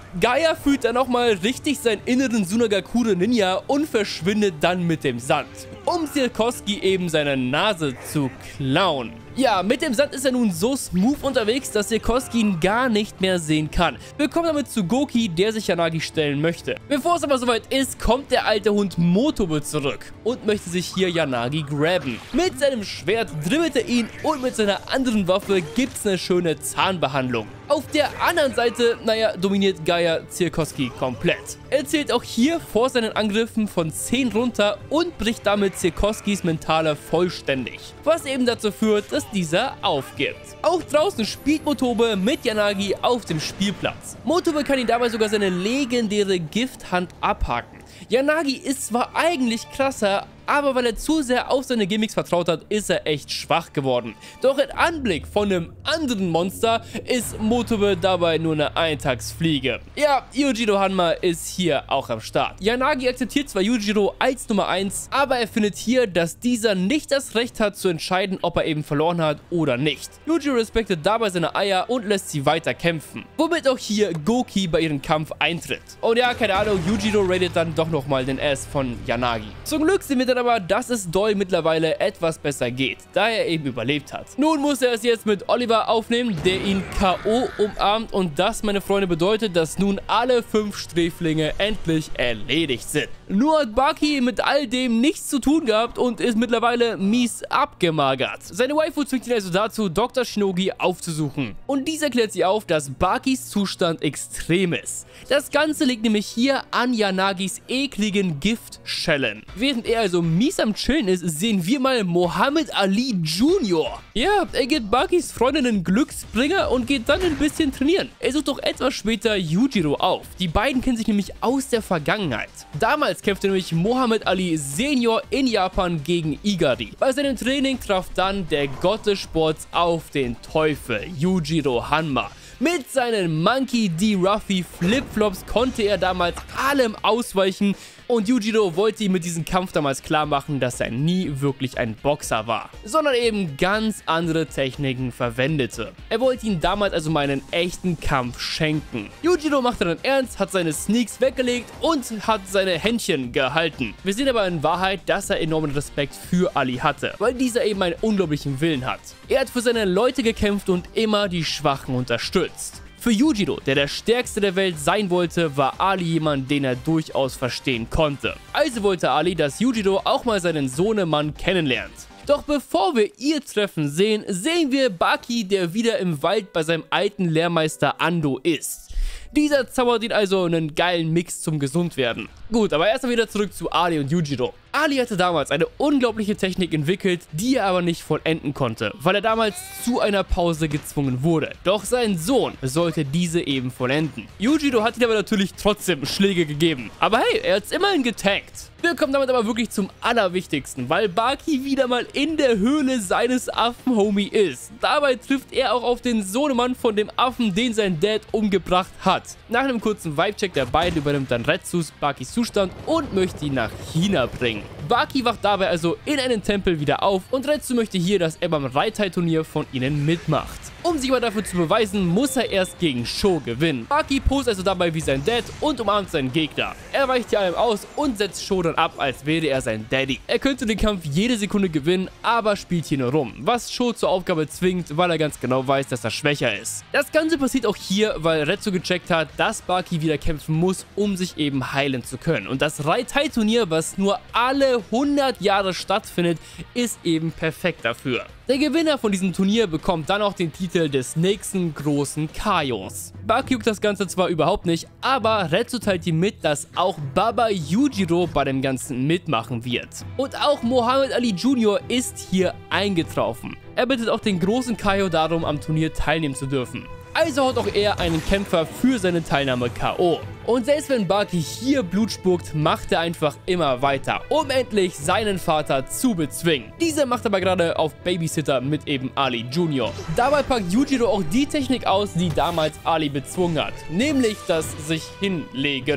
Gaia fühlt dann nochmal richtig seinen inneren Sunagakure Ninja und verschwindet dann mit dem Sand, um Tsiolkovsky eben seine Nase zu klauen. Ja, mit dem Sand ist er nun so smooth unterwegs, dass Tsiolkovsky ihn gar nicht mehr sehen kann. Wir kommen damit zu Goki, der sich Yanagi stellen möchte. Bevor es aber soweit ist, kommt der alte Hund Motobe zurück und möchte sich hier Yanagi grabben. Mit seinem Schwert dribbelt er ihn und mit seiner anderen Waffe gibt es eine schöne Zahnbehandlung. Auf der anderen Seite, naja, dominiert Gaia Tsiolkovsky komplett. Er zählt auch hier vor seinen Angriffen von 10 runter und bricht damit Tsiolkovskys Mentale vollständig. Was eben dazu führt, dass dieser aufgibt. Auch draußen spielt Motobe mit Yanagi auf dem Spielplatz. Motobe kann ihn dabei sogar seine legendäre Gifthand abhaken. Yanagi ist zwar eigentlich krasser, aber weil er zu sehr auf seine Gimmicks vertraut hat, ist er echt schwach geworden. Doch im Anblick von einem anderen Monster ist Motobe dabei nur eine Eintagsfliege. Ja, Yujiro Hanma ist hier auch am Start. Yanagi akzeptiert zwar Yujiro als Nummer 1, aber er findet hier, dass dieser nicht das Recht hat zu entscheiden, ob er eben verloren hat oder nicht. Yujiro respektiert dabei seine Eier und lässt sie weiter kämpfen, womit auch hier Goki bei ihrem Kampf eintritt. Und ja, keine Ahnung, Yujiro raidet dann doch nochmal den Ass von Yanagi. Zum Glück sehen wir dann aber, dass es Doi mittlerweile etwas besser geht, da er eben überlebt hat. Nun muss er es jetzt mit Oliver aufnehmen, der ihn K.O. umarmt, und das, meine Freunde, bedeutet, dass nun alle 5 Sträflinge endlich erledigt sind. Nur hat Baki mit all dem nichts zu tun gehabt und ist mittlerweile mies abgemagert. Seine Waifu zwingt ihn also dazu, Dr. Shinogi aufzusuchen. Und dies erklärt sie auf, dass Bakis Zustand extrem ist. Das Ganze liegt nämlich hier an Yanagis ekligen Giftschellen. Während er also mies am Chillen ist, sehen wir mal Muhammad Ali Jr. Ja, er gibt Bakis Freundin einen Glücksbringer und geht dann ein bisschen trainieren. Er sucht doch etwas später Yujiro auf. Die beiden kennen sich nämlich aus der Vergangenheit. Damals kämpfte nämlich Muhammad Ali Senior in Japan gegen Igari. Bei seinem Training traf dann der Gott des Sports auf den Teufel, Yujiro Hanma. Mit seinen Monkey D. Ruffy Flipflops konnte er damals allem ausweichen und Yujiro wollte ihm mit diesem Kampf damals klar machen, dass er nie wirklich ein Boxer war, sondern eben ganz andere Techniken verwendete. Er wollte ihm damals also mal einen echten Kampf schenken. Yujiro machte dann ernst, hat seine Sneaks weggelegt und hat seine Händchen gehalten. Wir sehen aber in Wahrheit, dass er enormen Respekt für Ali hatte, weil dieser eben einen unglaublichen Willen hat. Er hat für seine Leute gekämpft und immer die Schwachen unterstützt. Für Yujiro, der Stärkste der Welt sein wollte, war Ali jemand, den er durchaus verstehen konnte. Also wollte Ali, dass Yujiro auch mal seinen Sohnemann kennenlernt. Doch bevor wir ihr Treffen sehen, sehen wir Baki, der wieder im Wald bei seinem alten Lehrmeister Ando ist. Dieser zaubert ihn also einen geilen Mix zum Gesundwerden. Gut, aber erstmal wieder zurück zu Ali und Yujiro. Ali hatte damals eine unglaubliche Technik entwickelt, die er aber nicht vollenden konnte, weil er damals zu einer Pause gezwungen wurde. Doch sein Sohn sollte diese eben vollenden. Yujiro hat ihm aber natürlich trotzdem Schläge gegeben. Aber hey, er hat es immerhin getankt. Wir kommen damit aber wirklich zum Allerwichtigsten, weil Baki wieder mal in der Höhle seines Affen-Homie ist. Dabei trifft er auch auf den Sohnemann von dem Affen, den sein Dad umgebracht hat. Nach einem kurzen Vibe-Check der beiden übernimmt dann Retsus Bakis Zustand und möchte ihn nach China bringen. Baki wacht dabei also in einem Tempel wieder auf und Retsu möchte hier, dass er beim Reitai-Turnier von ihnen mitmacht. Um sich aber dafür zu beweisen, muss er erst gegen Sho gewinnen. Baki post also dabei wie sein Dad und umarmt seinen Gegner. Er weicht hier allem aus und setzt Sho dann ab, als wäre er sein Daddy. Er könnte den Kampf jede Sekunde gewinnen, aber spielt hier nur rum, was Sho zur Aufgabe zwingt, weil er ganz genau weiß, dass er schwächer ist. Das Ganze passiert auch hier, weil Retsu gecheckt hat, dass Baki wieder kämpfen muss, um sich eben heilen zu können. Und das Reitai-Turnier, was nur alle 100 Jahre stattfindet, ist eben perfekt dafür. Der Gewinner von diesem Turnier bekommt dann auch den Titel des nächsten großen Kaios. Baki juckt das Ganze zwar überhaupt nicht, aber Retsu teilt ihm mit, dass auch Baba Yujiro bei dem Ganzen mitmachen wird. Und auch Muhammad Ali Jr. ist hier eingetroffen. Er bittet auch den großen Kaio darum, am Turnier teilnehmen zu dürfen. Also haut auch er einen Kämpfer für seine Teilnahme K.O. Und selbst wenn Baki hier Blut spuckt, macht er einfach immer weiter, um endlich seinen Vater zu bezwingen. Dieser macht aber gerade auf Babysitter mit eben Ali Jr. Dabei packt Yujiro auch die Technik aus, die damals Ali bezwungen hat, nämlich das sich hinlegen.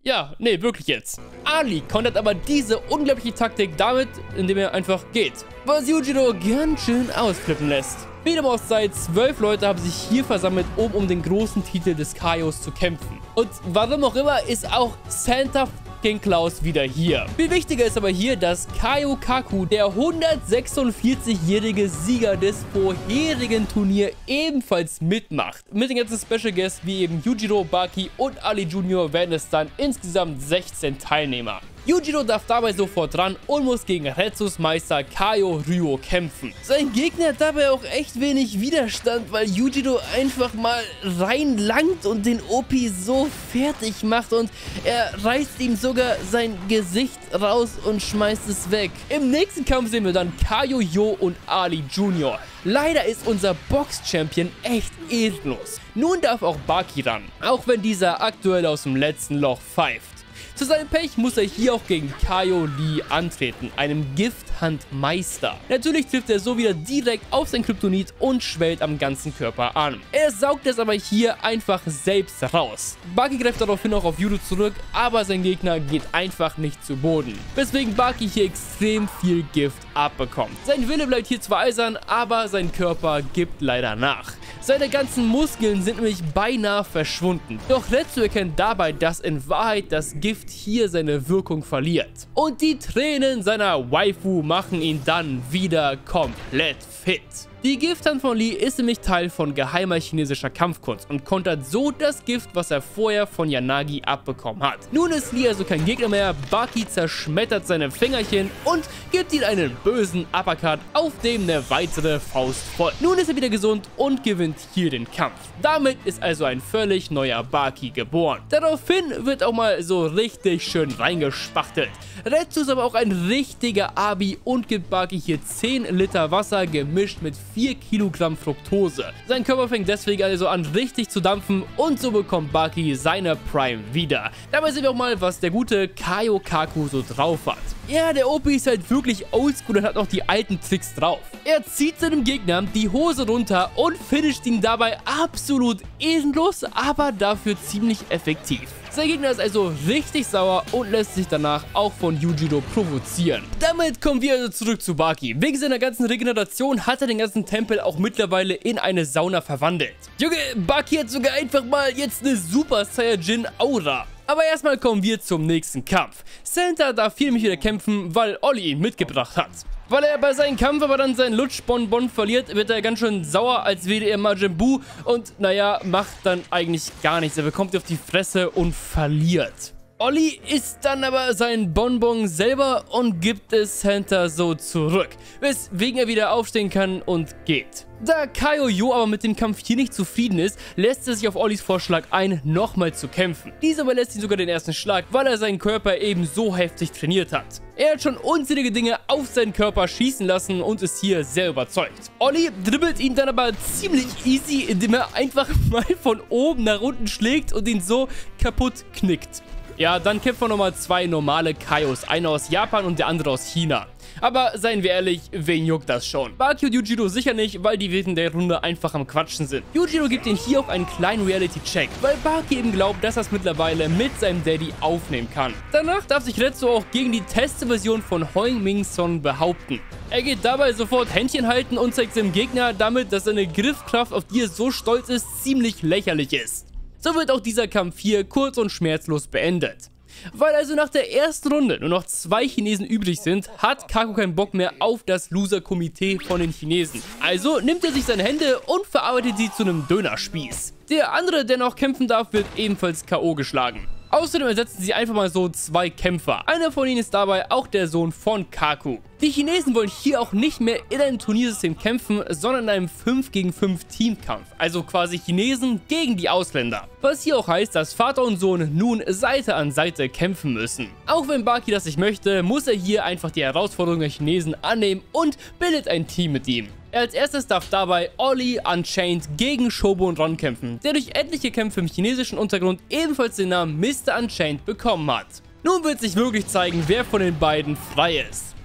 Ja, nee, wirklich jetzt. Ali kontert aber diese unglaubliche Taktik damit, indem er einfach geht. Was Yujiro ganz schön ausflippen lässt. Wie dem auch sei, 12 Leute haben sich hier versammelt, um den großen Titel des Kaios zu kämpfen. Und warum auch immer ist auch Santa Claus wieder hier. Viel wichtiger ist aber hier, dass Kaio Kaku, der 146-jährige Sieger des vorherigen Turniers, ebenfalls mitmacht. Mit den ganzen Special Guests wie eben Yujiro, Baki und Ali Jr. werden es dann insgesamt 16 Teilnehmer. Yujiro darf dabei sofort ran und muss gegen Retsus Meister Kaio Ryo kämpfen. Sein Gegner hat dabei auch echt wenig Widerstand, weil Yujiro einfach mal reinlangt und den OP so fertig macht und er reißt ihm sogar sein Gesicht raus und schmeißt es weg. Im nächsten Kampf sehen wir dann Kaio Yo und Ali Jr. Leider ist unser Box-Champion echt ehrenlos. Nun darf auch Baki ran, auch wenn dieser aktuell aus dem letzten Loch pfeift. Zu seinem Pech muss er hier auch gegen Kaio Lee antreten, einem Gifthandmeister. Natürlich trifft er so wieder direkt auf sein Kryptonit und schwellt am ganzen Körper an. Er saugt es aber hier einfach selbst raus. Baki greift daraufhin auch auf Judo zurück, aber sein Gegner geht einfach nicht zu Boden, weswegen Baki hier extrem viel Gift abbekommt. Sein Wille bleibt hier zwar eisern, aber sein Körper gibt leider nach. Seine ganzen Muskeln sind nämlich beinahe verschwunden. Doch Retsu erkennt dabei, dass in Wahrheit das Gift hier seine Wirkung verliert. Und die Tränen seiner Waifu machen ihn dann wieder komplett fit. Die Gifthand von Lee ist nämlich Teil von geheimer chinesischer Kampfkunst und kontert so das Gift, was er vorher von Yanagi abbekommen hat. Nun ist Lee also kein Gegner mehr, Baki zerschmettert seine Fingerchen und gibt ihm einen bösen Uppercut, auf dem eine weitere Faust folgt. Nun ist er wieder gesund und gewinnt hier den Kampf. Damit ist also ein völlig neuer Baki geboren. Daraufhin wird auch mal so richtig schön reingespachtelt. Retsu ist aber auch ein richtiger Abi und gibt Baki hier 10 Liter Wasser gemischt mit 4 Kilogramm Fructose. Sein Körper fängt deswegen also an richtig zu dampfen und so bekommt Baki seine Prime wieder. Dabei sehen wir auch mal, was der gute Kaio Kaku so drauf hat. Ja, der OP ist halt wirklich oldschool und hat noch die alten Tricks drauf. Er zieht seinem Gegner die Hose runter und finisht ihn dabei absolut ehrenlos, aber dafür ziemlich effektiv. Sein Gegner ist also richtig sauer und lässt sich danach auch von Yujiro provozieren. Damit kommen wir also zurück zu Baki. Wegen seiner ganzen Regeneration hat er den ganzen Tempel auch mittlerweile in eine Sauna verwandelt. Junge, Baki hat sogar einfach mal jetzt eine Super Saiyajin Aura. Aber erstmal kommen wir zum nächsten Kampf. Santa darf hier nämlich wieder kämpfen, weil Olli ihn mitgebracht hat. Weil er bei seinem Kampf aber dann sein Lutschbonbon verliert, wird er ganz schön sauer, als wäre er Majin Buu und naja, macht dann eigentlich gar nichts. Er bekommt auf die Fresse und verliert. Olli isst dann aber sein Bonbon selber und gibt es Santa so zurück, weswegen er wieder aufstehen kann und geht. Da Kaio Yo aber mit dem Kampf hier nicht zufrieden ist, lässt er sich auf Ollis Vorschlag ein, nochmal zu kämpfen. Dieser überlässt ihm sogar den ersten Schlag, weil er seinen Körper eben so heftig trainiert hat. Er hat schon unzählige Dinge auf seinen Körper schießen lassen und ist hier sehr überzeugt. Olli dribbelt ihn dann aber ziemlich easy, indem er einfach mal von oben nach unten schlägt und ihn so kaputt knickt. Ja, dann kämpfen nochmal 2 normale Kaios, einer aus Japan und der andere aus China. Aber seien wir ehrlich, wen juckt das schon? Baki und Yujiro sicher nicht, weil die während der Runde einfach am Quatschen sind. Yujiro gibt ihn hier auch einen kleinen Reality-Check, weil Baki eben glaubt, dass er es mittlerweile mit seinem Daddy aufnehmen kann. Danach darf sich Retsu auch gegen die Testversion von Heung-Min Son behaupten. Er geht dabei sofort Händchen halten und zeigt seinem Gegner damit, dass seine Griffkraft, auf die er so stolz ist, ziemlich lächerlich ist. So wird auch dieser Kampf hier kurz und schmerzlos beendet. Weil also nach der ersten Runde nur noch 2 Chinesen übrig sind, hat Kaku keinen Bock mehr auf das Loser-Komitee von den Chinesen. Also nimmt er sich seine Hände und verarbeitet sie zu einem Dönerspieß. Der andere, der noch kämpfen darf, wird ebenfalls K.O. geschlagen. Außerdem ersetzen sie einfach mal so 2 Kämpfer. Einer von ihnen ist dabei auch der Sohn von Kaku. Die Chinesen wollen hier auch nicht mehr in einem Turniersystem kämpfen, sondern in einem 5 gegen 5 Teamkampf. Also quasi Chinesen gegen die Ausländer. Was hier auch heißt, dass Vater und Sohn nun Seite an Seite kämpfen müssen. Auch wenn Baki das nicht möchte, muss er hier einfach die Herausforderung der Chinesen annehmen und bildet ein Team mit ihm. Als erstes darf dabei Olli Unchained gegen Shobon Ron kämpfen, der durch etliche Kämpfe im chinesischen Untergrund ebenfalls den Namen Mr. Unchained bekommen hat. Nun wird sich wirklich zeigen, wer von den beiden frei ist.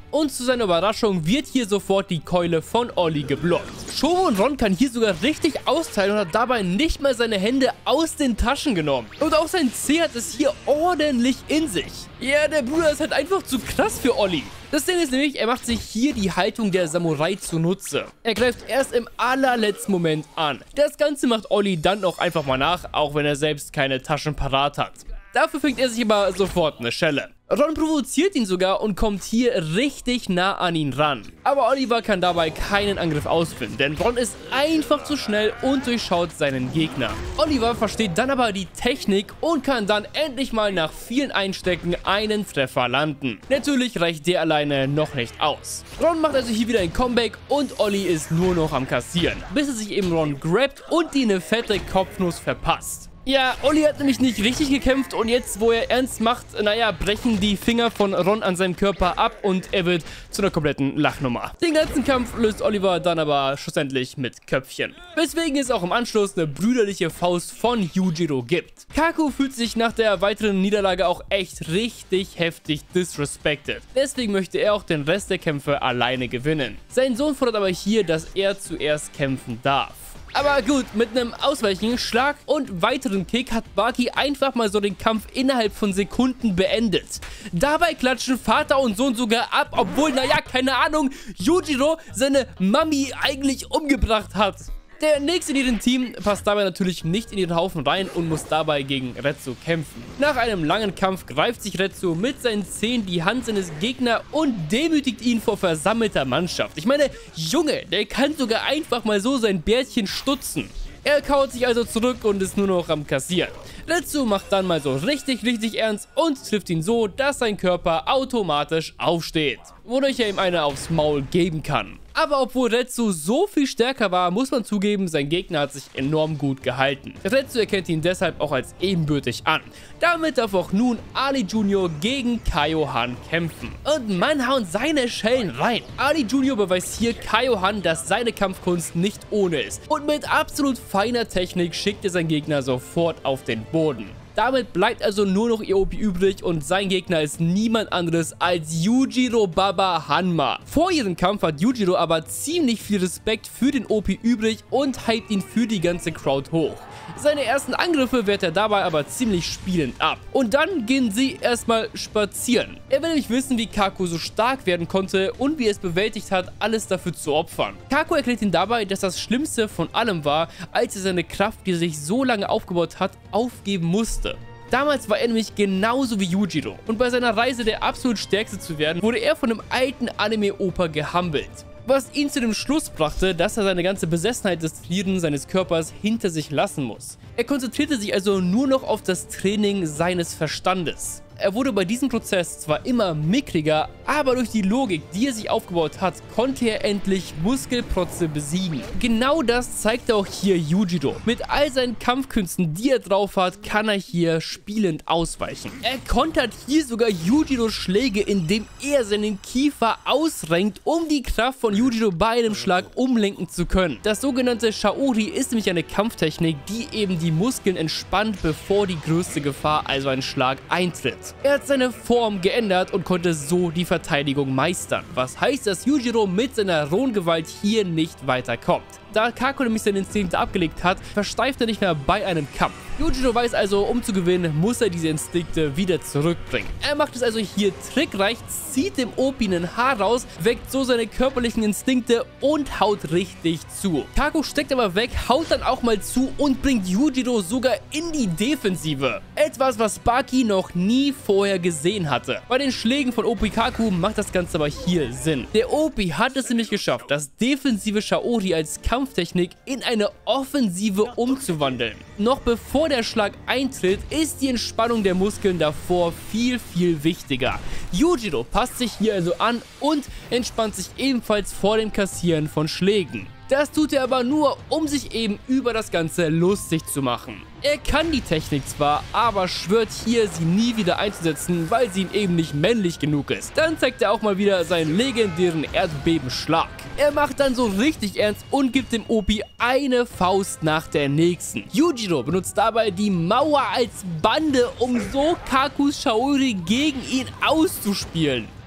Und zu seiner Überraschung wird hier sofort die Keule von Olli geblockt. Shogun kann hier sogar richtig austeilen und hat dabei nicht mal seine Hände aus den Taschen genommen. Und auch sein Zeh hat es hier ordentlich in sich. Ja, der Bruder ist halt einfach zu krass für Olli. Das Ding ist nämlich, er macht sich hier die Haltung der Samurai zunutze. Er greift erst im allerletzten Moment an. Das Ganze macht Olli dann auch einfach mal nach, auch wenn er selbst keine Taschen parat hat. Dafür fängt er sich aber sofort eine Schelle. Ron provoziert ihn sogar und kommt hier richtig nah an ihn ran. Aber Oliver kann dabei keinen Angriff ausführen, denn Ron ist einfach zu schnell und durchschaut seinen Gegner. Oliver versteht dann aber die Technik und kann dann endlich mal nach vielen Einstecken einen Treffer landen. Natürlich reicht der alleine noch nicht aus. Ron macht also hier wieder ein Comeback und Olli ist nur noch am Kassieren, bis er sich eben Ron grabt und die eine fette Kopfnuss verpasst. Ja, Olli hat nämlich nicht richtig gekämpft und jetzt, wo er ernst macht, naja, brechen die Finger von Ron an seinem Körper ab und er wird zu einer kompletten Lachnummer. Den ganzen Kampf löst Oliver dann aber schlussendlich mit Köpfchen. Weswegen es auch im Anschluss eine brüderliche Faust von Yujiro gibt. Kaku fühlt sich nach der weiteren Niederlage auch echt richtig heftig disrespected. Deswegen möchte er auch den Rest der Kämpfe alleine gewinnen. Sein Sohn fordert aber hier, dass er zuerst kämpfen darf. Aber gut, mit einem Ausweichen, Schlag und weiteren Kick hat Baki einfach mal so den Kampf innerhalb von Sekunden beendet. Dabei klatschen Vater und Sohn sogar ab, obwohl, naja, keine Ahnung, Yujiro seine Mami eigentlich umgebracht hat. Der nächste in ihrem Team passt dabei natürlich nicht in ihren Haufen rein und muss dabei gegen Retsu kämpfen. Nach einem langen Kampf greift sich Retsu mit seinen Zähnen die Hand seines Gegners und demütigt ihn vor versammelter Mannschaft. Ich meine, Junge, der kann sogar einfach mal so sein Bärtchen stutzen. Er kaut sich also zurück und ist nur noch am Kassieren. Retsu macht dann mal so richtig ernst und trifft ihn so, dass sein Körper automatisch aufsteht, wodurch er ihm eine aufs Maul geben kann. Aber obwohl Retsu so viel stärker war, muss man zugeben, sein Gegner hat sich enorm gut gehalten. Retsu erkennt ihn deshalb auch als ebenbürtig an. Damit darf auch nun Ali Jr. gegen Kaiohan kämpfen. Und man haut seine Schellen rein. Ali Jr. beweist hier Kaiohan, dass seine Kampfkunst nicht ohne ist. Und mit absolut feiner Technik schickt er seinen Gegner sofort auf den Boden. Damit bleibt also nur noch Iopi übrig und sein Gegner ist niemand anderes als Yujiro Baba Hanma. Vor ihrem Kampf hat Yujiro aber ziemlich viel Respekt für den OP übrig und hypt ihn für die ganze Crowd hoch. Seine ersten Angriffe wehrt er dabei aber ziemlich spielend ab. Und dann gehen sie erstmal spazieren. Er will nämlich wissen, wie Kaku so stark werden konnte und wie er es bewältigt hat, alles dafür zu opfern. Kaku erklärt ihn dabei, dass das Schlimmste von allem war, als er seine Kraft, die er sich so lange aufgebaut hat, aufgeben musste. Damals war er nämlich genauso wie Yujiro und bei seiner Reise der absolut Stärkste zu werden, wurde er von einem alten Anime-Opa gehumbelt. Was ihn zu dem Schluss brachte, dass er seine ganze Besessenheit des Trainieren seines Körpers hinter sich lassen muss. Er konzentrierte sich also nur noch auf das Training seines Verstandes. Er wurde bei diesem Prozess zwar immer mickriger, aber durch die Logik, die er sich aufgebaut hat, konnte er endlich Muskelprotze besiegen. Genau das zeigt auch hier Yujiro. Mit all seinen Kampfkünsten, die er drauf hat, kann er hier spielend ausweichen. Er kontert hier sogar Yujiros Schläge, indem er seinen Kiefer ausrenkt, um die Kraft von Yujiro bei einem Schlag umlenken zu können. Das sogenannte Shaori ist nämlich eine Kampftechnik, die eben die Muskeln entspannt, bevor die größte Gefahr, also ein Schlag, eintritt. Er hat seine Form geändert und konnte so die Verteidigung meistern. Was heißt, dass Yujiro mit seiner rohen Gewalt hier nicht weiterkommt. Da Kaku nämlich seine Instinkte abgelegt hat, versteift er nicht mehr bei einem Kampf. Yujiro weiß also, um zu gewinnen, muss er diese Instinkte wieder zurückbringen. Er macht es also hier trickreich, zieht dem Opi ein Haar raus, weckt so seine körperlichen Instinkte und haut richtig zu. Kaku steckt aber weg, haut dann auch mal zu und bringt Yujiro sogar in die Defensive. Etwas, was Baki noch nie vorher gesehen hatte. Bei den Schlägen von Opi Kaku macht das Ganze aber hier Sinn. Der Opi hat es nämlich geschafft, das defensive Shaori als Kampftechnik in eine Offensive umzuwandeln. Noch bevor der Schlag eintritt, ist die Entspannung der Muskeln davor viel wichtiger. Yujiro passt sich hier also an und entspannt sich ebenfalls vor dem Kassieren von Schlägen. Das tut er aber nur, um sich eben über das Ganze lustig zu machen. Er kann die Technik zwar, aber schwört hier, sie nie wieder einzusetzen, weil sie ihm eben nicht männlich genug ist. Dann zeigt er auch mal wieder seinen legendären Erdbebenschlag. Er macht dann so richtig ernst und gibt dem Opi eine Faust nach der nächsten. Yujiro benutzt dabei die Mauer als Bande, um so Kakus Shaori gegen ihn auszuspielen.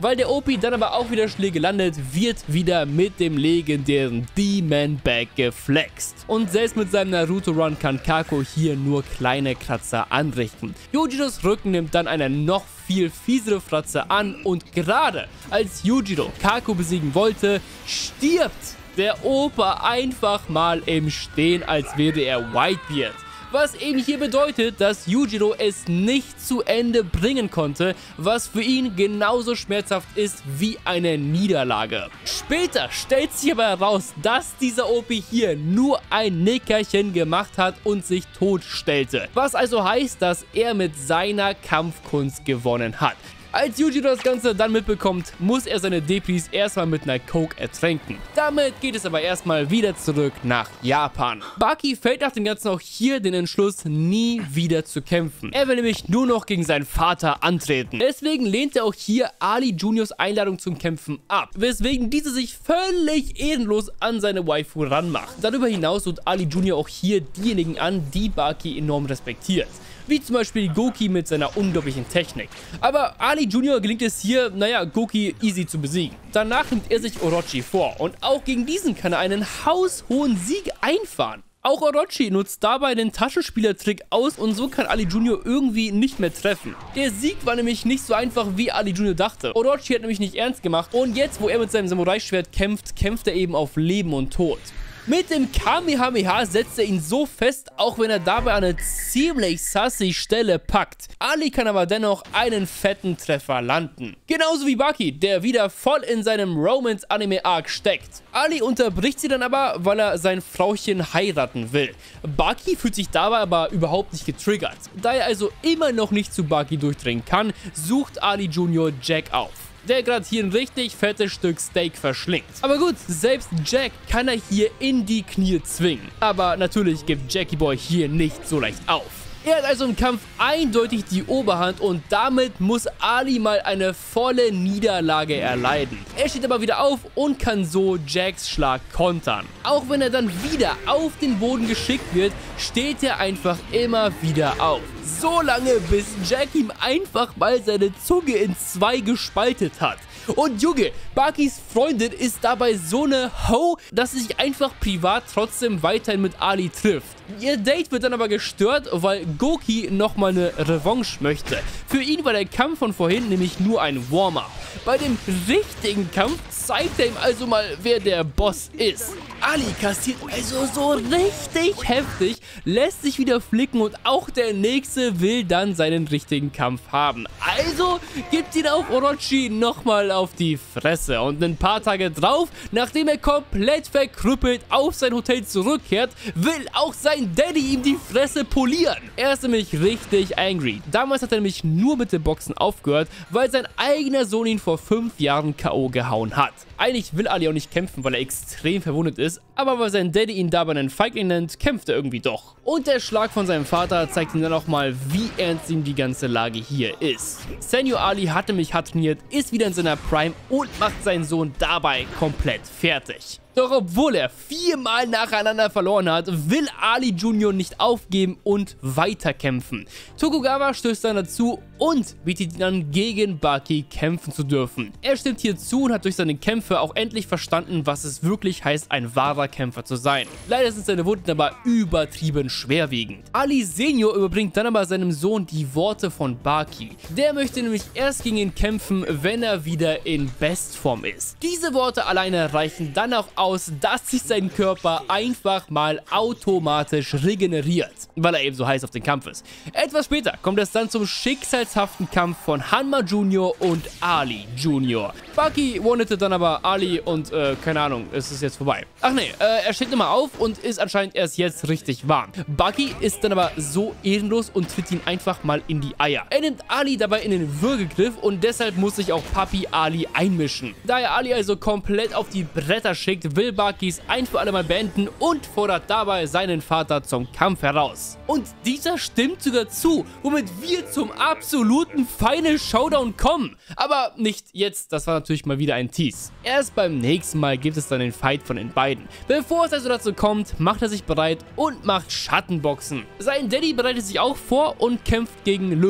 Weil der OP dann aber auch wieder Schläge landet, wird wieder mit dem legendären Demon Bag geflext. Und selbst mit seinem Naruto-Run kann Kako hier nur kleine Kratzer anrichten. Yujiros Rücken nimmt dann eine noch viel fiesere Fratze an und gerade als Yujiro Kako besiegen wollte, stirbt der Opa einfach mal im Stehen, als wäre er Whitebeard. Was eben hier bedeutet, dass Yujiro es nicht zu Ende bringen konnte, was für ihn genauso schmerzhaft ist wie eine Niederlage. Später stellt sich aber heraus, dass dieser OP hier nur ein Nickerchen gemacht hat und sich totstellte. Was also heißt, dass er mit seiner Kampfkunst gewonnen hat. Als Yujiro das Ganze dann mitbekommt, muss er seine Depris erstmal mit einer Coke ertränken. Damit geht es aber erstmal wieder zurück nach Japan. Baki fällt nach dem Ganzen auch hier den Entschluss, nie wieder zu kämpfen. Er will nämlich nur noch gegen seinen Vater antreten. Deswegen lehnt er auch hier Ali Juniors Einladung zum Kämpfen ab, weswegen diese sich völlig ehrenlos an seine Waifu ranmacht. Darüber hinaus tut Ali Junior auch hier diejenigen an, die Baki enorm respektiert. Wie zum Beispiel Goki mit seiner unglaublichen Technik. Aber Ali Junior gelingt es hier, naja, Goki easy zu besiegen. Danach nimmt er sich Orochi vor und auch gegen diesen kann er einen haushohen Sieg einfahren. Auch Orochi nutzt dabei den Taschenspielertrick aus und so kann Ali Junior irgendwie nicht mehr treffen. Der Sieg war nämlich nicht so einfach, wie Ali Junior dachte. Orochi hat nämlich nicht ernst gemacht und jetzt, wo er mit seinem Samurai-Schwert kämpft, kämpft er eben auf Leben und Tod. Mit dem Kamehameha setzt er ihn so fest, auch wenn er dabei eine ziemlich sassy Stelle packt. Ali kann aber dennoch einen fetten Treffer landen. Genauso wie Baki, der wieder voll in seinem Romance-Anime-Arc steckt. Ali unterbricht sie dann aber, weil er sein Frauchen heiraten will. Baki fühlt sich dabei aber überhaupt nicht getriggert. Da er also immer noch nicht zu Baki durchdringen kann, sucht Ali Junior Jack auf, der gerade hier ein richtig fettes Stück Steak verschlingt. Aber gut, selbst Jack kann er hier in die Knie zwingen. Aber natürlich gibt Jackie Boy hier nicht so leicht auf. Er hat also im Kampf eindeutig die Oberhand und damit muss Ali mal eine volle Niederlage erleiden. Er steht aber wieder auf und kann so Jacks Schlag kontern. Auch wenn er dann wieder auf den Boden geschickt wird, steht er einfach immer wieder auf. So lange, bis Jack ihm einfach mal seine Zunge in zwei gespaltet hat. Und Junge, Bakis Freundin ist dabei so eine Ho, dass sie sich einfach privat trotzdem weiterhin mit Ali trifft. Ihr Date wird dann aber gestört, weil Goki nochmal eine Revanche möchte. Für ihn war der Kampf von vorhin nämlich nur ein Warm-up. Bei dem richtigen Kampf zeigt er ihm also mal, wer der Boss ist. Ali kassiert also so richtig heftig, lässt sich wieder flicken und auch der Nächste will dann seinen richtigen Kampf haben. Also gibt ihn auch Orochi nochmal auf die Fresse und ein paar Tage drauf, nachdem er komplett verkrüppelt auf sein Hotel zurückkehrt, will auch sein Daddy ihm die Fresse polieren. Er ist nämlich richtig angry. Damals hat er nämlich nur mit dem Boxen aufgehört, weil sein eigener Sohn ihn vor 5 Jahren K.O. gehauen hat. Eigentlich will Ali auch nicht kämpfen, weil er extrem verwundet ist, aber weil sein Daddy ihn dabei einen Feigling nennt, kämpft er irgendwie doch. Und der Schlag von seinem Vater zeigt ihm dann auch mal, wie ernst ihm die ganze Lage hier ist. Senor Ali hat nämlich hart trainiert, ist wieder in seiner Prime und macht seinen Sohn dabei komplett fertig. Doch obwohl er 4-mal nacheinander verloren hat, will Ali Junior nicht aufgeben und weiterkämpfen. Tokugawa stößt dann dazu und bietet ihn an, gegen Baki kämpfen zu dürfen. Er stimmt hier zu und hat durch seine Kämpfe auch endlich verstanden, was es wirklich heißt, ein wahrer Kämpfer zu sein. Leider sind seine Wunden aber übertrieben schwerwiegend. Ali Senior überbringt dann aber seinem Sohn die Worte von Baki. Der möchte nämlich erst gegen ihn kämpfen, wenn er wieder in Bestform ist. Diese Worte alleine reichen dann auch aus, dass sich sein Körper einfach mal automatisch regeneriert, weil er eben so heiß auf den Kampf ist. Etwas später kommt es dann zum schicksalshaften Kampf von Hanma Junior und Ali Junior. Baki one-hittet dann aber Ali und keine Ahnung, es ist jetzt vorbei. Ach nee, er steht nochmal auf und ist anscheinend erst jetzt richtig warm. Baki ist dann aber so ehrenlos und tritt ihn einfach mal in die Eier. Er nimmt Ali dabei in den Würgegriff und deshalb muss sich auch Papi Ali einmischen. Da er Ali also komplett auf die Bretter schickt, will Bakis ein für alle Mal beenden und fordert dabei seinen Vater zum Kampf heraus. Und dieser stimmt sogar zu, womit wir zum absoluten Final Showdown kommen. Aber nicht jetzt, das war natürlich mal wieder ein Tease. Erst beim nächsten Mal gibt es dann den Fight von den beiden. Bevor es also dazu kommt, macht er sich bereit und macht Schattenboxen. Sein Daddy bereitet sich auch vor und kämpft gegen Löwen.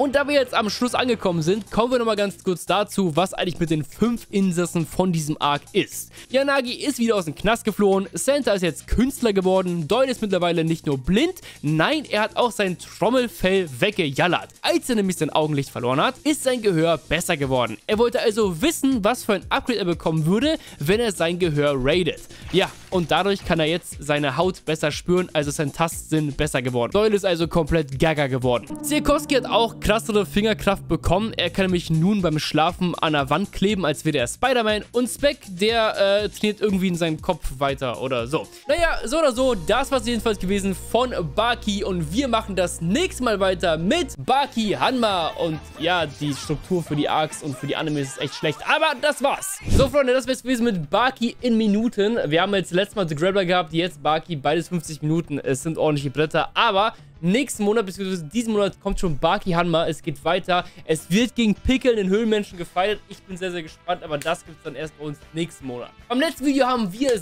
Und da wir jetzt am Schluss angekommen sind, kommen wir nochmal ganz kurz dazu, was eigentlich mit den 5 Insassen von diesem Arc ist. Yanagi ist wieder aus dem Knast geflohen, Santa ist jetzt Künstler geworden, Doyle ist mittlerweile nicht nur blind, nein, er hat auch sein Trommelfell weggejallert. Als er nämlich sein Augenlicht verloren hat, ist sein Gehör besser geworden. Er wollte also wissen, was für ein Upgrade er bekommen würde, wenn er sein Gehör raidet. Ja, und dadurch kann er jetzt seine Haut besser spüren, also ist sein Tastsinn besser geworden. Doyle ist also komplett gaga geworden. Tsiolkovsky hat auch krassere Fingerkraft bekommen. Er kann nämlich nun beim Schlafen an der Wand kleben, als wäre er Spider-Man. Und Speck, der trainiert irgendwie in seinem Kopf weiter oder so. Naja, so oder so, das war es jedenfalls gewesen von Baki. Und wir machen das nächste Mal weiter mit Baki Hanma. Und ja, die Struktur für die Arcs und für die Animes ist echt schlecht. Aber das war's. So, Freunde, das wär's gewesen mit Baki in Minuten. Wir haben jetzt letztes Mal The Grappler gehabt, jetzt Baki, beides 50 Minuten. Es sind ordentliche Bretter, aber nächsten Monat, beziehungsweise diesen Monat, kommt schon Baki Hanma. Es geht weiter. Es wird gegen Pickel, den Höhlenmenschen, gefeiert. Ich bin sehr, sehr gespannt, aber das gibt es dann erst bei uns nächsten Monat. Beim letzten Video haben wir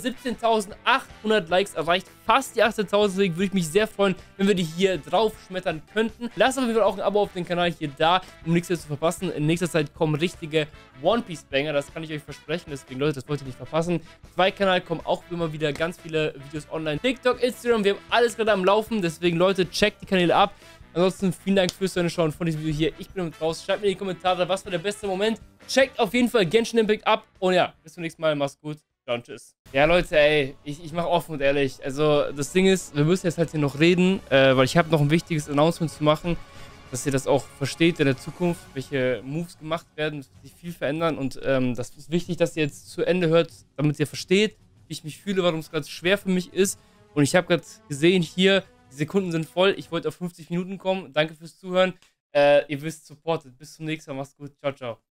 17.800 Likes erreicht. Fast die 18.000, deswegen würde ich mich sehr freuen, wenn wir die hier drauf schmettern könnten. Lasst auf jeden Fall auch ein Abo auf den Kanal hier da, um nichts mehr zu verpassen. In nächster Zeit kommen richtige One-Piece-Banger, das kann ich euch versprechen. Deswegen, Leute, das wollt ihr nicht verpassen. Zwei Kanal kommen auch immer wieder ganz viele Videos online. TikTok, Instagram, wir haben alles gerade am Laufen. Deswegen, Leute, checkt die Kanäle ab. Ansonsten vielen Dank fürs Schauen von diesem Video hier. Ich bin damit raus. Schreibt mir in die Kommentare, was war der beste Moment. Checkt auf jeden Fall Genshin Impact ab. Und ja, bis zum nächsten Mal. Macht's gut. Ciao und tschüss. Ja, Leute, ey, ich mache offen und ehrlich. Also, das Ding ist, wir müssen jetzt halt hier noch reden, weil ich habe noch ein wichtiges Announcement zu machen, dass ihr das auch versteht in der Zukunft, welche Moves gemacht werden. Es wird sich viel verändern und das ist wichtig, dass ihr jetzt zu Ende hört, damit ihr versteht, wie ich mich fühle, warum es gerade schwer für mich ist. Und ich habe gerade gesehen, hier, die Sekunden sind voll. Ich wollte auf 50 Minuten kommen. Danke fürs Zuhören. Ihr wisst, supportet. Bis zum nächsten Mal. Macht's gut. Ciao, ciao.